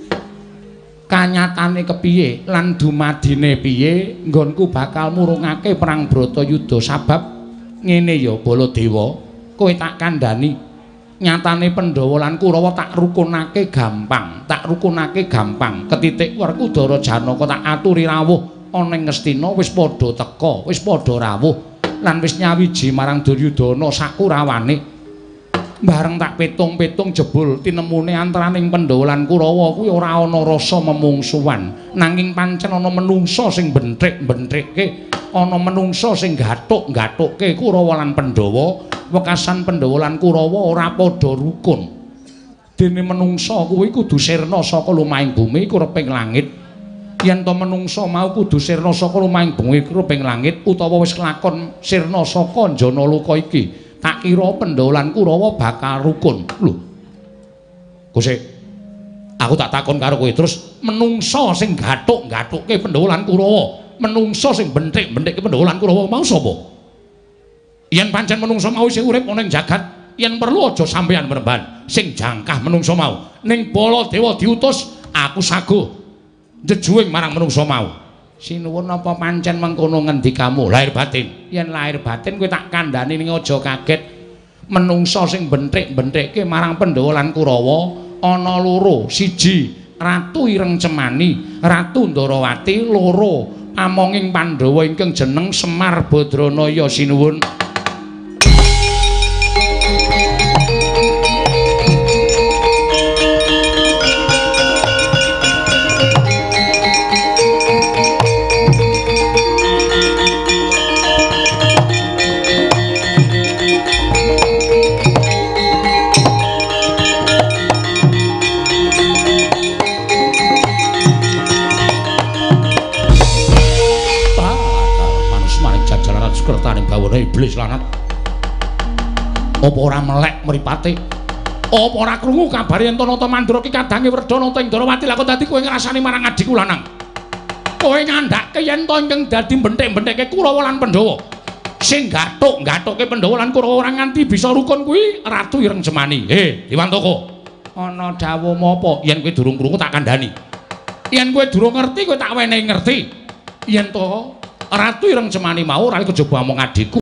Kanyatane kepiye lan dumadine piye nggonku bakal murungake perang Bratayuda sabab ngene ya Baladewa, kowe tak kandhani nyatane Pandhawa lan Kurawa tak rukunake gampang, ketitik Werkudara Janaka tak aturi rawuh ana ing Ngastina wis padha teka, wis padha rawuh lan wis nyawiji marang Duryudana sakurawane. Bareng tak petung-petung jebul tinemune antaraning Pandhawa lan Kurawa kuwi ora ana rasa memungsuhan, nanging pancen ana menungsa sing benthik-benthike, ana menungsa sing gathuk-gathukke Kurawa lan Pandhawa. Wekasan Pandhawa lan Kurawa ora padha rukun. Dene menungsa kuwi kudu sirna saka lumahing bumi kureping langit. Yen to menungsa mau kudu sirna saka lumahing bumi kureping langit utawa wis kelakon sirna saka Janaloka iki, tak kira Pandhawa lan Kurawa bakal rukun. Lho. Gusik, aku tak takon karo kowe terus menungsa sing gathuk-gathukke Pandhawa lan Kurawa, menungsa sing benthik-benthike Pandhawa lan Kurawa mau sapa? Yen pancen menungsa mau sing urip ana ing jagat, yen perlu aja sampeyan Penemban sing jangkah menungsa mau. Ning Baladewa diutus, aku saguh jejuing marang menungsa mau. Sinuwun apa pancen mengkono ngendikamu lahir batin? Yen lahir batin kowe tak kandhani ning aja kaget. Menungsa sing benthik-benthike marang Pandhawa lan Kurawa ana loro. Siji, Ratu Ireng Cemani, Ratu Ndarawati, loro pamonging Pandhawa ingkang jeneng Semar Badranaya. Sinuwun. Iblis lanat. Apa ora melek mripate? Apa ora krungu kabar yen Tanata Mandura ki kadange Werdana ing Ndarawati lakon dadi kowe ngrasani marang adhiku lanang. Kowe ngandhake yen to ingkang dadi benthik-benthike Kurawa lan Pandhawa. Sing gathuk-gathukke Pandhawa lan Kurawa ora nganti bisa rukun kuwi Ratu Ireng Cemani. Diwantaka. Ana dawuh apa? Yen kowe durung krungu tak kandhani. Yen kowe durung ngerti kowe tak wenehi ngerti. Yen to Ratu Ireng Cemani mau ora kejaba omong adhiku.